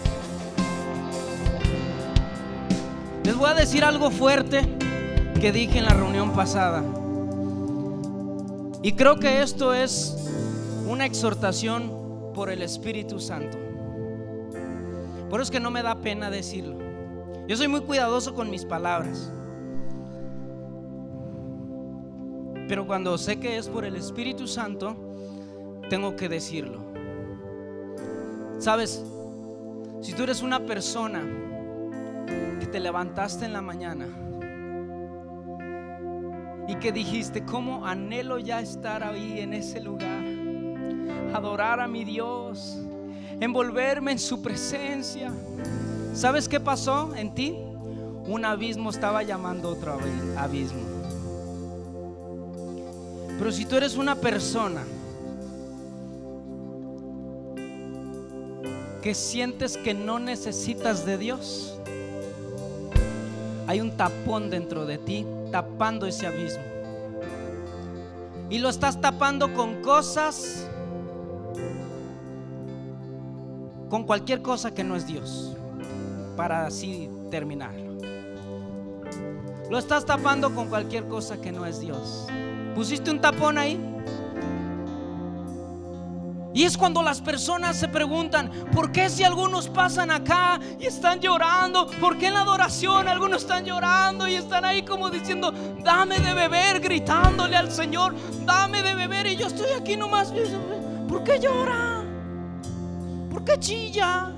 Les voy a decir algo fuerte que dije en la reunión pasada, y creo que esto es una exhortación por el Espíritu Santo. Por eso es que no me da pena decirlo. Yo soy muy cuidadoso con mis palabras, pero cuando sé que es por el Espíritu Santo, tengo que decirlo. Sabes, si tú eres una persona que te levantaste en la mañana y que dijiste, cómo anhelo ya estar ahí en ese lugar, adorar a mi Dios, envolverme en su presencia, ¿sabes qué pasó en ti? Un abismo estaba llamando a otro abismo. Pero si tú eres una persona que sientes que no necesitas de Dios, hay un tapón dentro de ti tapando ese abismo, y lo estás tapando con cosas, con cualquier cosa que no es Dios, para así terminarlo. Lo estás tapando con cualquier cosa que no es Dios. Pusiste un tapón ahí. Y es cuando las personas se preguntan, ¿por qué si algunos pasan acá y están llorando? ¿Por qué en la adoración algunos están llorando y están ahí como diciendo, dame de beber, gritándole al Señor, dame de beber, y yo estoy aquí nomás? ¿Por qué llora? ¿Por qué chilla?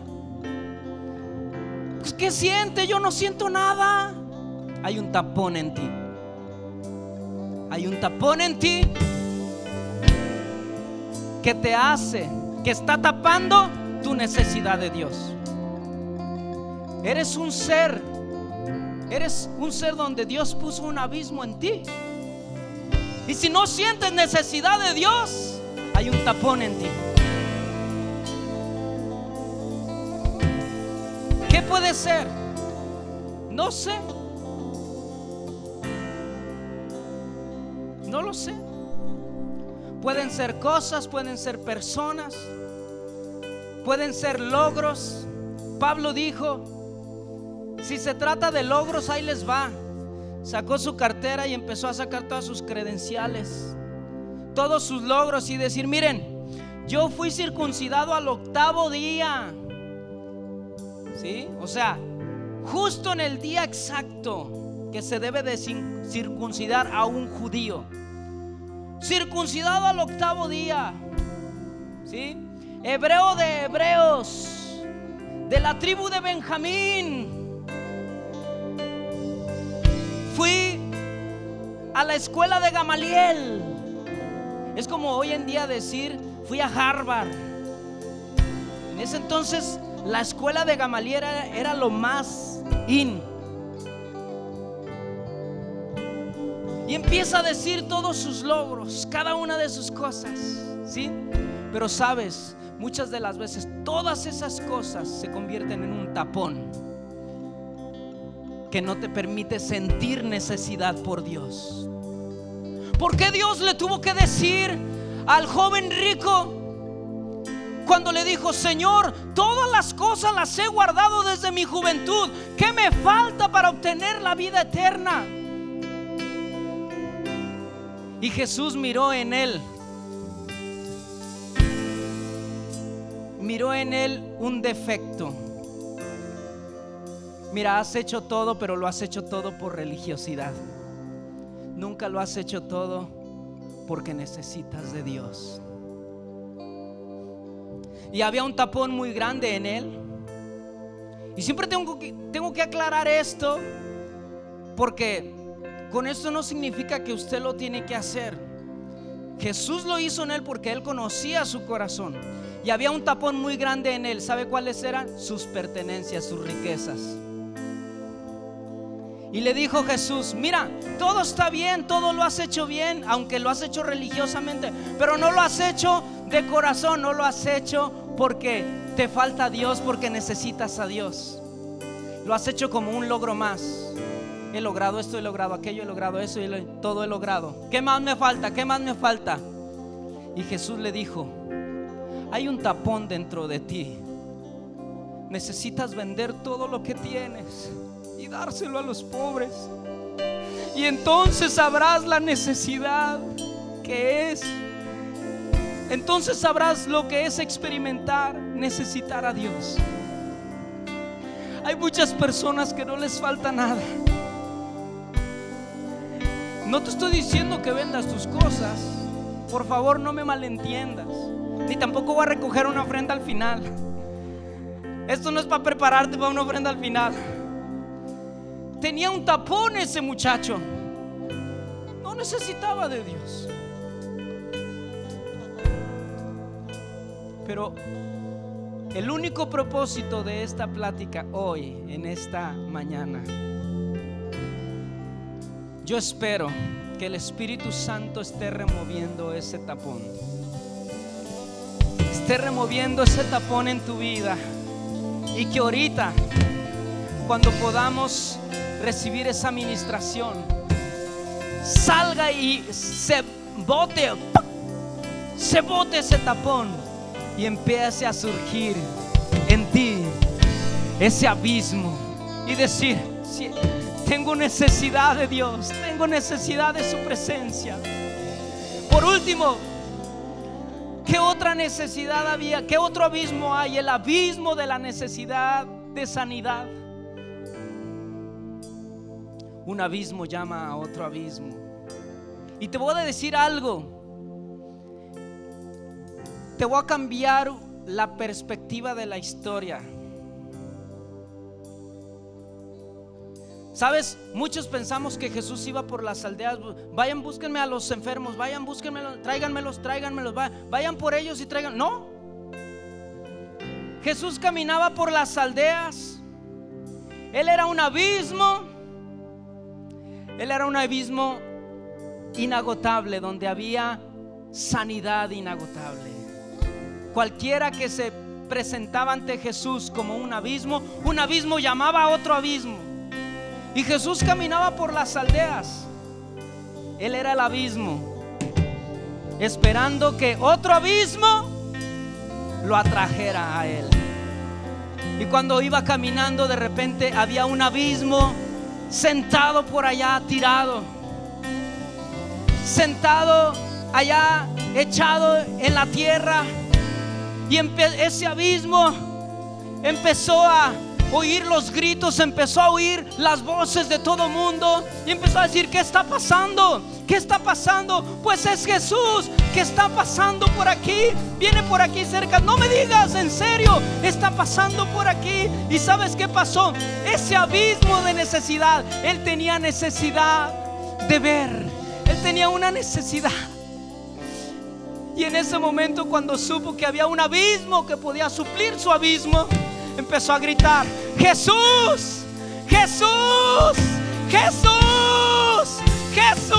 ¿Qué siente? Yo no siento nada. Hay un tapón en ti. Hay un tapón en ti que te hace, que está tapando tu necesidad de Dios. Eres un ser, eres un ser donde Dios puso un abismo en ti. Y si no sientes necesidad de Dios, hay un tapón en ti. ¿Qué puede ser? No sé. No lo sé. Pueden ser cosas, pueden ser personas, pueden ser logros. Pablo dijo: si se trata de logros, ahí les va. Sacó su cartera y empezó a sacar todas sus credenciales, todos sus logros, y decir: miren, yo fui circuncidado al octavo día. ¿Sí? O sea, justo en el día exacto que se debe de circuncidar a un judío. Circuncidado al octavo día. ¿Sí? Hebreo de hebreos, de la tribu de Benjamín. Fui a la escuela de Gamaliel. Es como hoy en día decir: fui a Harvard. En ese entonces la escuela de Gamaliel era, era lo más in. Y empieza a decir todos sus logros, cada una de sus cosas, ¿sí? Pero sabes, muchas de las veces todas esas cosas se convierten en un tapón que no te permite sentir necesidad por Dios. ¿Por qué Dios le tuvo que decir al joven rico cuando le dijo: Señor, todas las cosas las he guardado desde mi juventud, ¿qué me falta para obtener la vida eterna? Y Jesús miró en él, miró en él un defecto. Mira, has hecho todo, pero lo has hecho todo por religiosidad. Nunca lo has hecho todo porque necesitas de Dios. Y había un tapón muy grande en él. Y siempre tengo que, tengo que aclarar esto, porque con esto no significa que usted lo tiene que hacer. Jesús lo hizo en él porque él conocía su corazón. Y había un tapón muy grande en él. ¿Sabe cuáles eran? Sus pertenencias, sus riquezas. Y le dijo Jesús: mira, todo está bien, todo lo has hecho bien, aunque lo has hecho religiosamente, pero no lo has hecho de corazón, no lo has hecho porque te falta Dios, porque necesitas a Dios. Lo has hecho como un logro más. He logrado esto, he logrado aquello, he logrado eso, y todo he logrado. ¿Qué más me falta? ¿Qué más me falta? Y Jesús le dijo: hay un tapón dentro de ti. Necesitas vender todo lo que tienes y dárselo a los pobres, y entonces sabrás la necesidad que es. Entonces sabrás lo que es experimentar, necesitar a Dios. Hay muchas personas que no les falta nada. No te estoy diciendo que vendas tus cosas, por favor, no me malentiendas. Ni tampoco voy a recoger una ofrenda al final. Esto no es para prepararte para una ofrenda al final. Tenía un tapón ese muchacho. No necesitaba de Dios. Pero el único propósito de esta plática hoy, en esta mañana, yo espero que el Espíritu Santo esté removiendo ese tapón. Esté removiendo ese tapón en tu vida. Y que ahorita, cuando podamos recibir esa ministración, salga y se bote, se bote ese tapón y empiece a surgir en ti ese abismo. Y decir: sí, tengo necesidad de Dios, tengo necesidad de su presencia. Por último, ¿qué otra necesidad había? ¿Qué otro abismo hay? El abismo de la necesidad de sanidad. Un abismo llama a otro abismo. Y te voy a decir algo. Te voy a cambiar la perspectiva de la historia. Sabes, muchos pensamos que Jesús iba por las aldeas. Vayan, búsquenme a los enfermos, vayan, búsquenmelos, tráiganmelos, tráiganmelos, vayan por ellos y traigan. No, Jesús caminaba por las aldeas. Él era un abismo. Él era un abismo inagotable, donde había sanidad inagotable. Cualquiera que se presentaba ante Jesús como un abismo, un abismo llamaba a otro abismo. Y Jesús caminaba por las aldeas. Él era el abismo, esperando que otro abismo lo atrajera a él. Y cuando iba caminando, de repente había un abismo sentado por allá, tirado, sentado allá, echado en la tierra. Y ese abismo empezó a oír los gritos, empezó a oír las voces de todo mundo y empezó a decir: ¿qué está pasando? ¿Qué está pasando? Pues es Jesús que está pasando por aquí. Viene por aquí cerca. No me digas, en serio, está pasando por aquí. ¿Y sabes qué pasó? Ese abismo de necesidad, él tenía necesidad de ver. Él tenía una necesidad. Y en ese momento, cuando supo que había un abismo que podía suplir su abismo, empezó a gritar: Jesús, Jesús, Jesús, Jesús,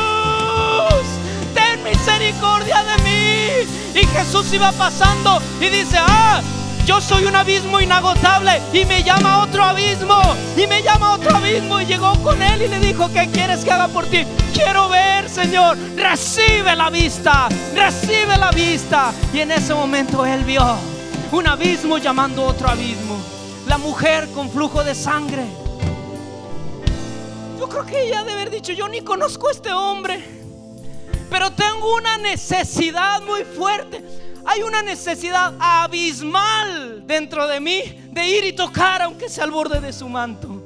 ten misericordia de mí. Y Jesús iba pasando y dice: ah, yo soy un abismo inagotable. Y me llama a otro abismo, y me llama a otro abismo. Y llegó con él y le dijo: ¿qué quieres que haga por ti? Quiero ver, Señor. Recibe la vista, recibe la vista. Y en ese momento él vio un abismo llamando a otro abismo. La mujer con flujo de sangre. Yo creo que ella debe haber dicho: yo ni conozco a este hombre, pero tengo una necesidad muy fuerte. Hay una necesidad abismal dentro de mí de ir y tocar, aunque sea al borde de su manto.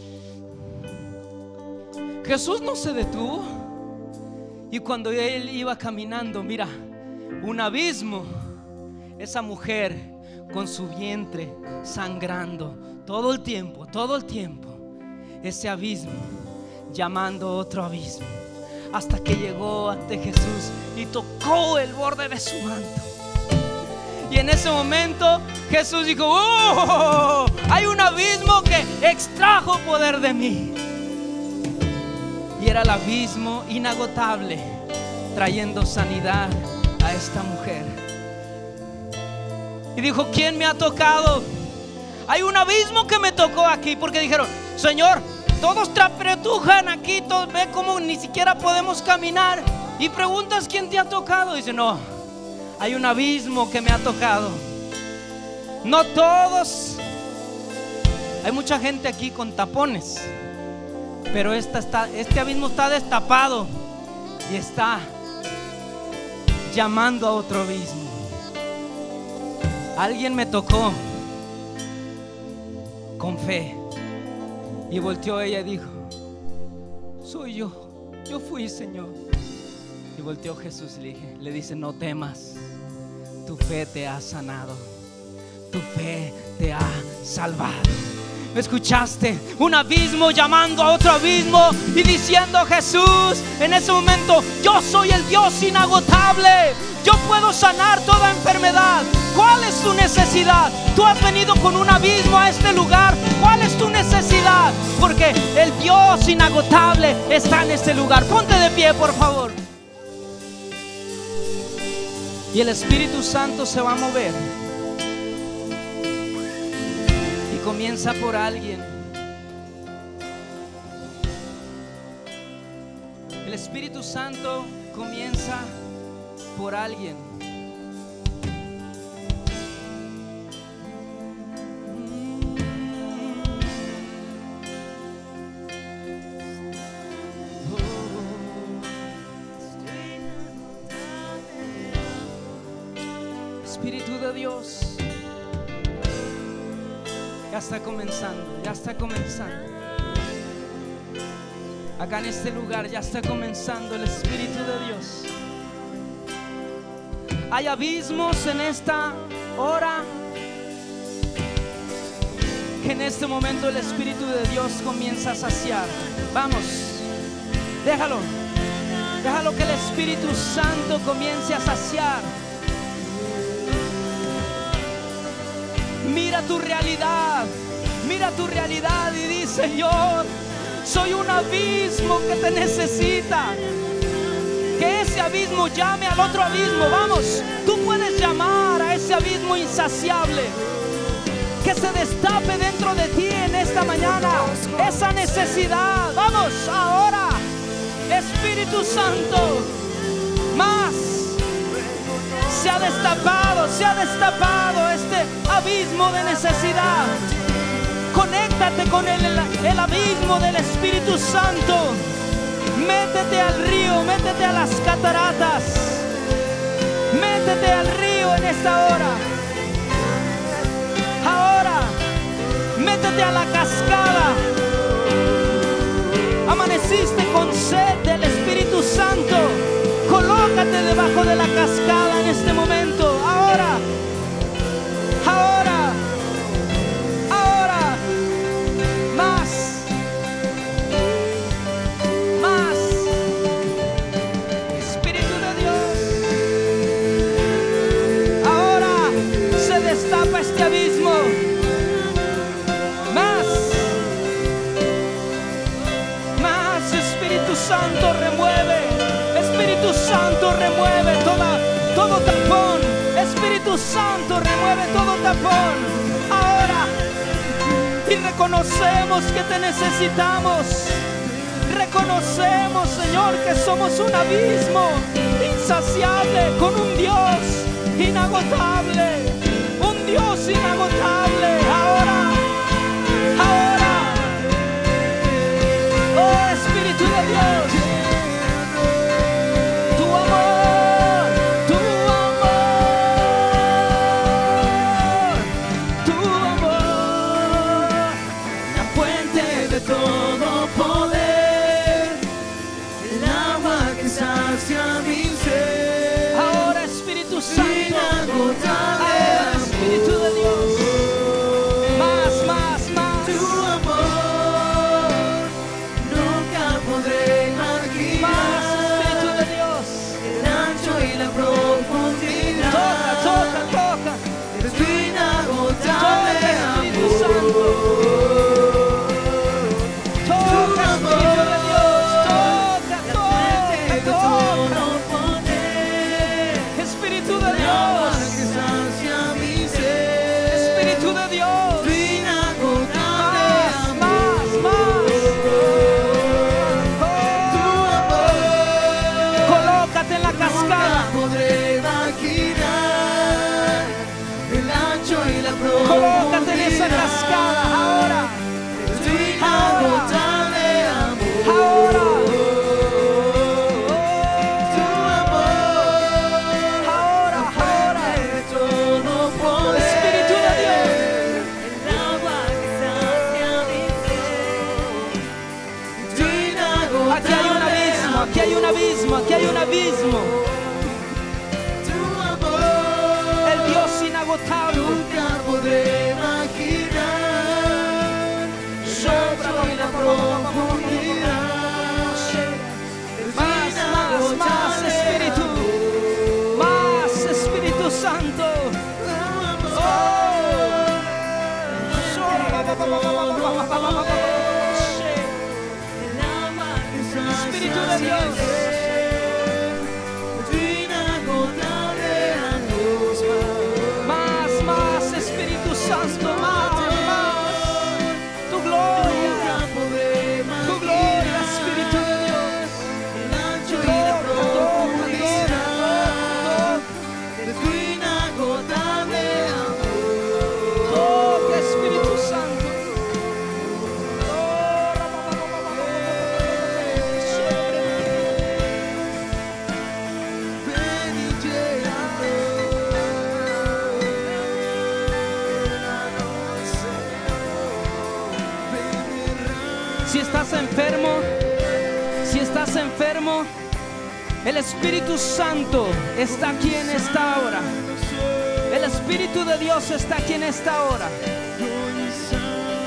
Jesús no se detuvo. Y cuando él iba caminando, mira, un abismo. Esa mujer con su vientre sangrando todo el tiempo, todo el tiempo. Ese abismo llamando a otro abismo, hasta que llegó ante Jesús y tocó el borde de su manto. Y en ese momento Jesús dijo: oh, hay un abismo que extrajo poder de mí. Y era el abismo inagotable, trayendo sanidad a esta mujer. Y dijo: ¿quién me ha tocado? Hay un abismo que me tocó aquí. Porque dijeron: Señor, todos te apretujan aquí, todos, ve cómo ni siquiera podemos caminar. Y preguntas: ¿quién te ha tocado? Dice: no, hay un abismo que me ha tocado. No todos. Hay mucha gente aquí con tapones, pero esta está, este abismo está destapado y está llamando a otro abismo. Alguien me tocó con fe. Y volteó ella y dijo: soy yo, yo fui, Señor. Y volteó Jesús y le, dije, le dice: no temas, tu fe te ha sanado, tu fe te ha salvado. ¿Me escuchaste? Un abismo llamando a otro abismo y diciendo: Jesús, en ese momento, yo soy el Dios inagotable, yo puedo sanar toda enfermedad. ¿Cuál es tu necesidad? Tú has venido con un abismo a este lugar. ¿Cuál es tu necesidad? Porque el Dios inagotable está en este lugar. Ponte de pie, por favor. Y el Espíritu Santo se va a mover. Y comienza por alguien. El Espíritu Santo comienza por alguien. Espíritu de Dios, ya está comenzando, ya está comenzando. Acá en este lugar ya está comenzando el Espíritu de Dios. Hay abismos en esta hora. que en este momento el Espíritu de Dios comienza a saciar. Vamos, déjalo. Déjalo que el Espíritu Santo comience a saciar. Mira tu realidad. Mira tu realidad y di: Señor, soy un abismo que te necesita. Que ese abismo llame al otro abismo. Vamos, tú puedes llamar a ese abismo insaciable. Que se destape dentro de ti en esta mañana esa necesidad. Vamos, ahora, Espíritu Santo, más. Se ha destapado, se ha destapado este abismo de necesidad. Conéctate con el, el abismo del Espíritu Santo. Métete al río, métete a las cataratas. Métete al río en esta hora. Ahora, métete a la cascada. Amaneciste con sed del Espíritu Santo. Colócate debajo de la cascada en este momento. Ahora, ahora, ahora. Más, más. Espíritu de Dios. Ahora se destapa este abismo. Más, más. Espíritu Santo, remueve. Espíritu Santo, remueve toda, todo tapón. Espíritu Santo, remueve todo tapón. Ahora. Y reconocemos que te necesitamos. Reconocemos, Señor, que somos un abismo insaciable con un Dios inagotable. Un Dios inagotable. Ahora, ahora. Oh, Espíritu de Dios. Tu amor, tu amor, tu amor. La fuente de todo poder, el agua que sacia mi ser. Ahora, Espíritu Santo. Inagotable Ahora, Espíritu de Dios. Más, más, más. tu amor, nunca podré Más, Espíritu imaginar de Dios. el ancho y la profundidad. Toca, toca, toca. De tu inagotable Toca, Espíritu amor. Santo. Toca, Espíritu de Dios. Toca, La fuente de toca, toca. todo poder, Espíritu de el agua Dios. que sacia mi ser. Espíritu de Dios. Tu inagotable Más, amor. más, Tu más. amor, Colócate en la cascada. nunca podré imaginar el ancho y la profundidad. Colócate en esa cascada ahora. Tu inagotable amor. Ahora. Tu amor, Ahora, ahora. de todo poder. Espíritu de Dios. El agua que sacia mi ser. Tu inagotable Aquí hay un abismo, aquí hay un abismo, aquí hay un abismo. Tu amor, El Dios inagotable. nunca podré imaginar Sobra y la profundidad. Más, más, más Espíritu. Más Espíritu Santo. El agua que Espíritu de Dios. Tu inagotable amor. Más, más Espíritu Santo. Más, más. Tu gloria. Nunca podré Tu gloria, imaginar Espíritu de Dios. el ancho y la profundidad de tu inagotable amor. Toca, Espíritu Santo. Ven y llénanos. Si estás enfermo, si estás enfermo, el Espíritu Santo está aquí en esta hora. El Espíritu de Dios está aquí en esta hora.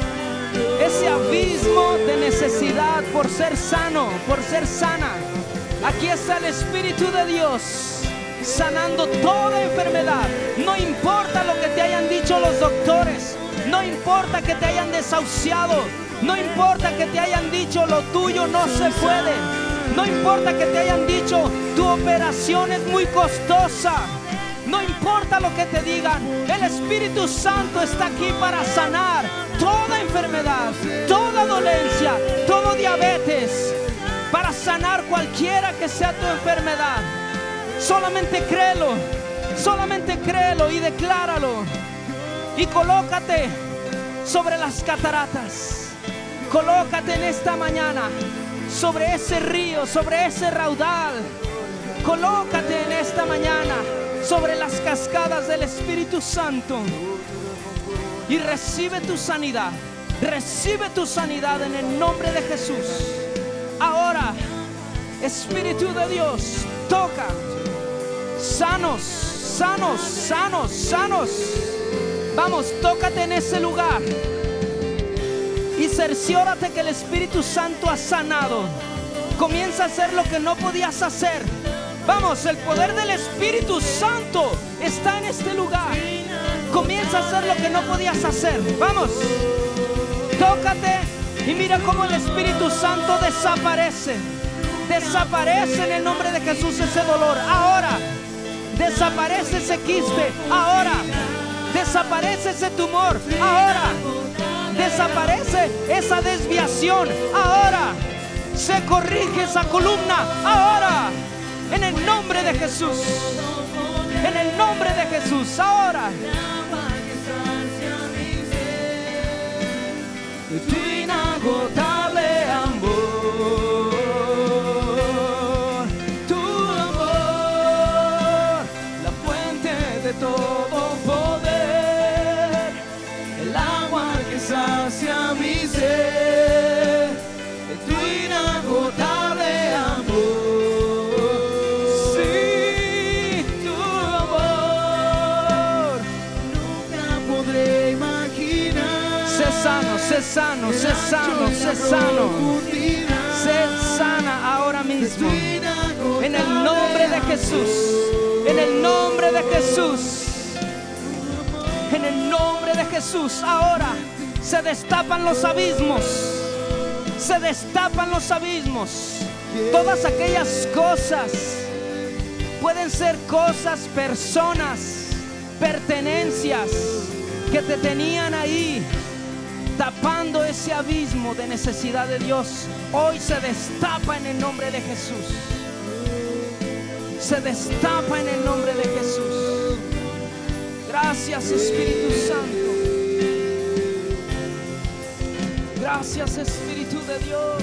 ese abismo de necesidad por ser sano, por ser sana. Aquí está el Espíritu de Dios sanando toda enfermedad. No importa lo que te hayan dicho los doctores, no importa que te hayan desahuciado, no importa que te hayan dicho lo tuyo no se puede, no importa que te hayan dicho tu operación es muy costosa. No importa lo que te digan, el Espíritu Santo está aquí para sanar toda enfermedad, toda dolencia, todo diabetes, para sanar cualquiera que sea tu enfermedad. Solamente créelo, solamente créelo y decláralo. Y colócate sobre las cataratas. Colócate en esta mañana sobre ese río, sobre ese raudal. Colócate en esta mañana sobre las cascadas del Espíritu Santo y recibe tu sanidad. Recibe tu sanidad en el nombre de Jesús. Ahora, Espíritu de Dios, toca. Sanos, sanos, sanos, sanos. Vamos, tócate en ese lugar y cerciórate que el Espíritu Santo ha sanado. Comienza a hacer lo que no podías hacer. Vamos, el poder del Espíritu Santo está en este lugar. Comienza a hacer lo que no podías hacer. Vamos, tócate y mira cómo el Espíritu Santo desaparece. Desaparece en el nombre de Jesús ese dolor. Ahora, desaparece ese quiste. Ahora, desaparece ese tumor. Ahora, desaparece esa desviación. Ahora, se corrige esa columna. Ahora, en el nombre de Jesús, en el nombre de Jesús, ahora. Tu inagotable amor, tu amor, la fuente de todo poder, el agua que sacia mi ser, tu inagotable amor. Sé sano, sé sano, sé sano. Sé sana ahora mismo. En el nombre de Jesús. En el nombre de Jesús. En el nombre de Jesús. Ahora se destapan los abismos. Se destapan los abismos. Todas aquellas cosas. Pueden ser cosas, personas, pertenencias que te tenían ahí, tapando ese abismo de necesidad de Dios. Hoy se destapa en el nombre de Jesús. Se destapa en el nombre de Jesús. Gracias, Espíritu Santo. Gracias, Espíritu de Dios.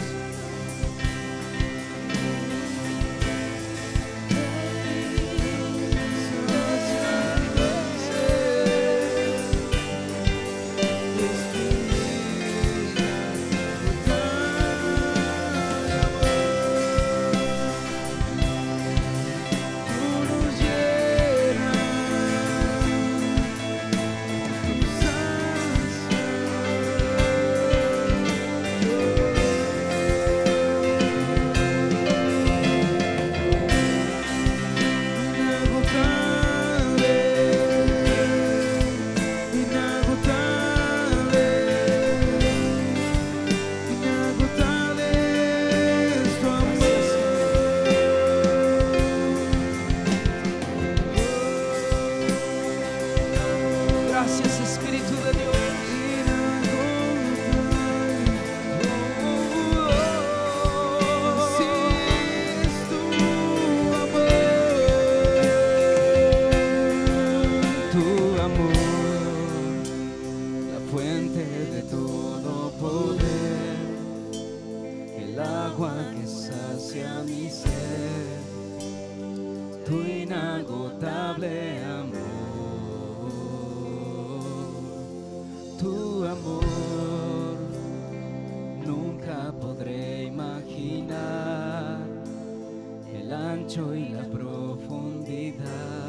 Y la profundidad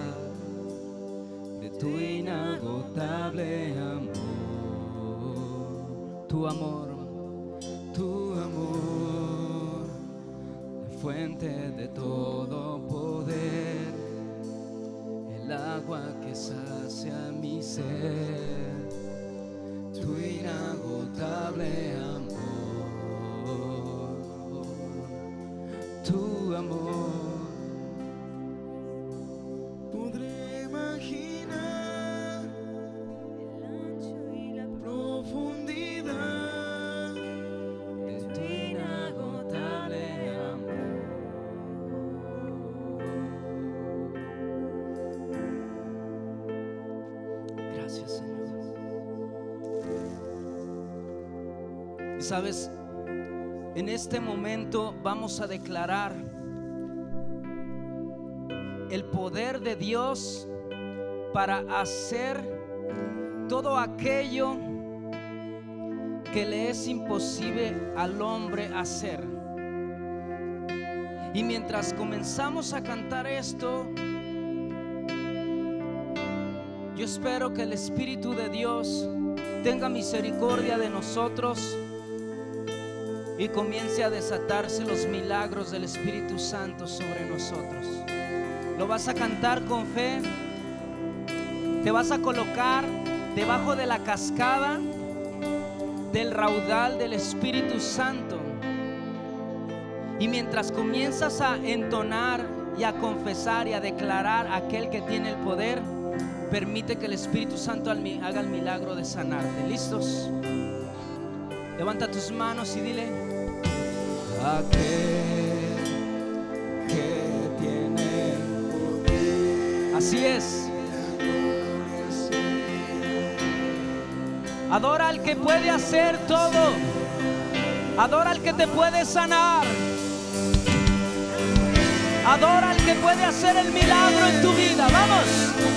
de tu inagotable amor, tu amor. fuente de todo poder, el agua que sacia mi ser, tu inagotable amor, tu amor. Podré imaginar el ancho y la profundidad De tu inagotable amor. Gracias, Señor. Y sabes, en este momento vamos a declarar el poder de Dios para hacer todo aquello que le es imposible al hombre hacer. Y mientras comenzamos a cantar esto, yo espero que el Espíritu de Dios tenga misericordia de nosotros y comience a desatarse los milagros del Espíritu Santo sobre nosotros. Lo vas a cantar con fe. Te vas a colocar debajo de la cascada del raudal del Espíritu Santo. Y mientras comienzas a entonar y a confesar y a declarar a aquel que tiene el poder, permite que el Espíritu Santo haga el milagro de sanarte. ¿Listos? Levanta tus manos y dile: Aquel que tiene poder. Así es. Adora al que puede hacer todo. Adora al que te puede sanar. Adora al que puede hacer el milagro en tu vida. Vamos.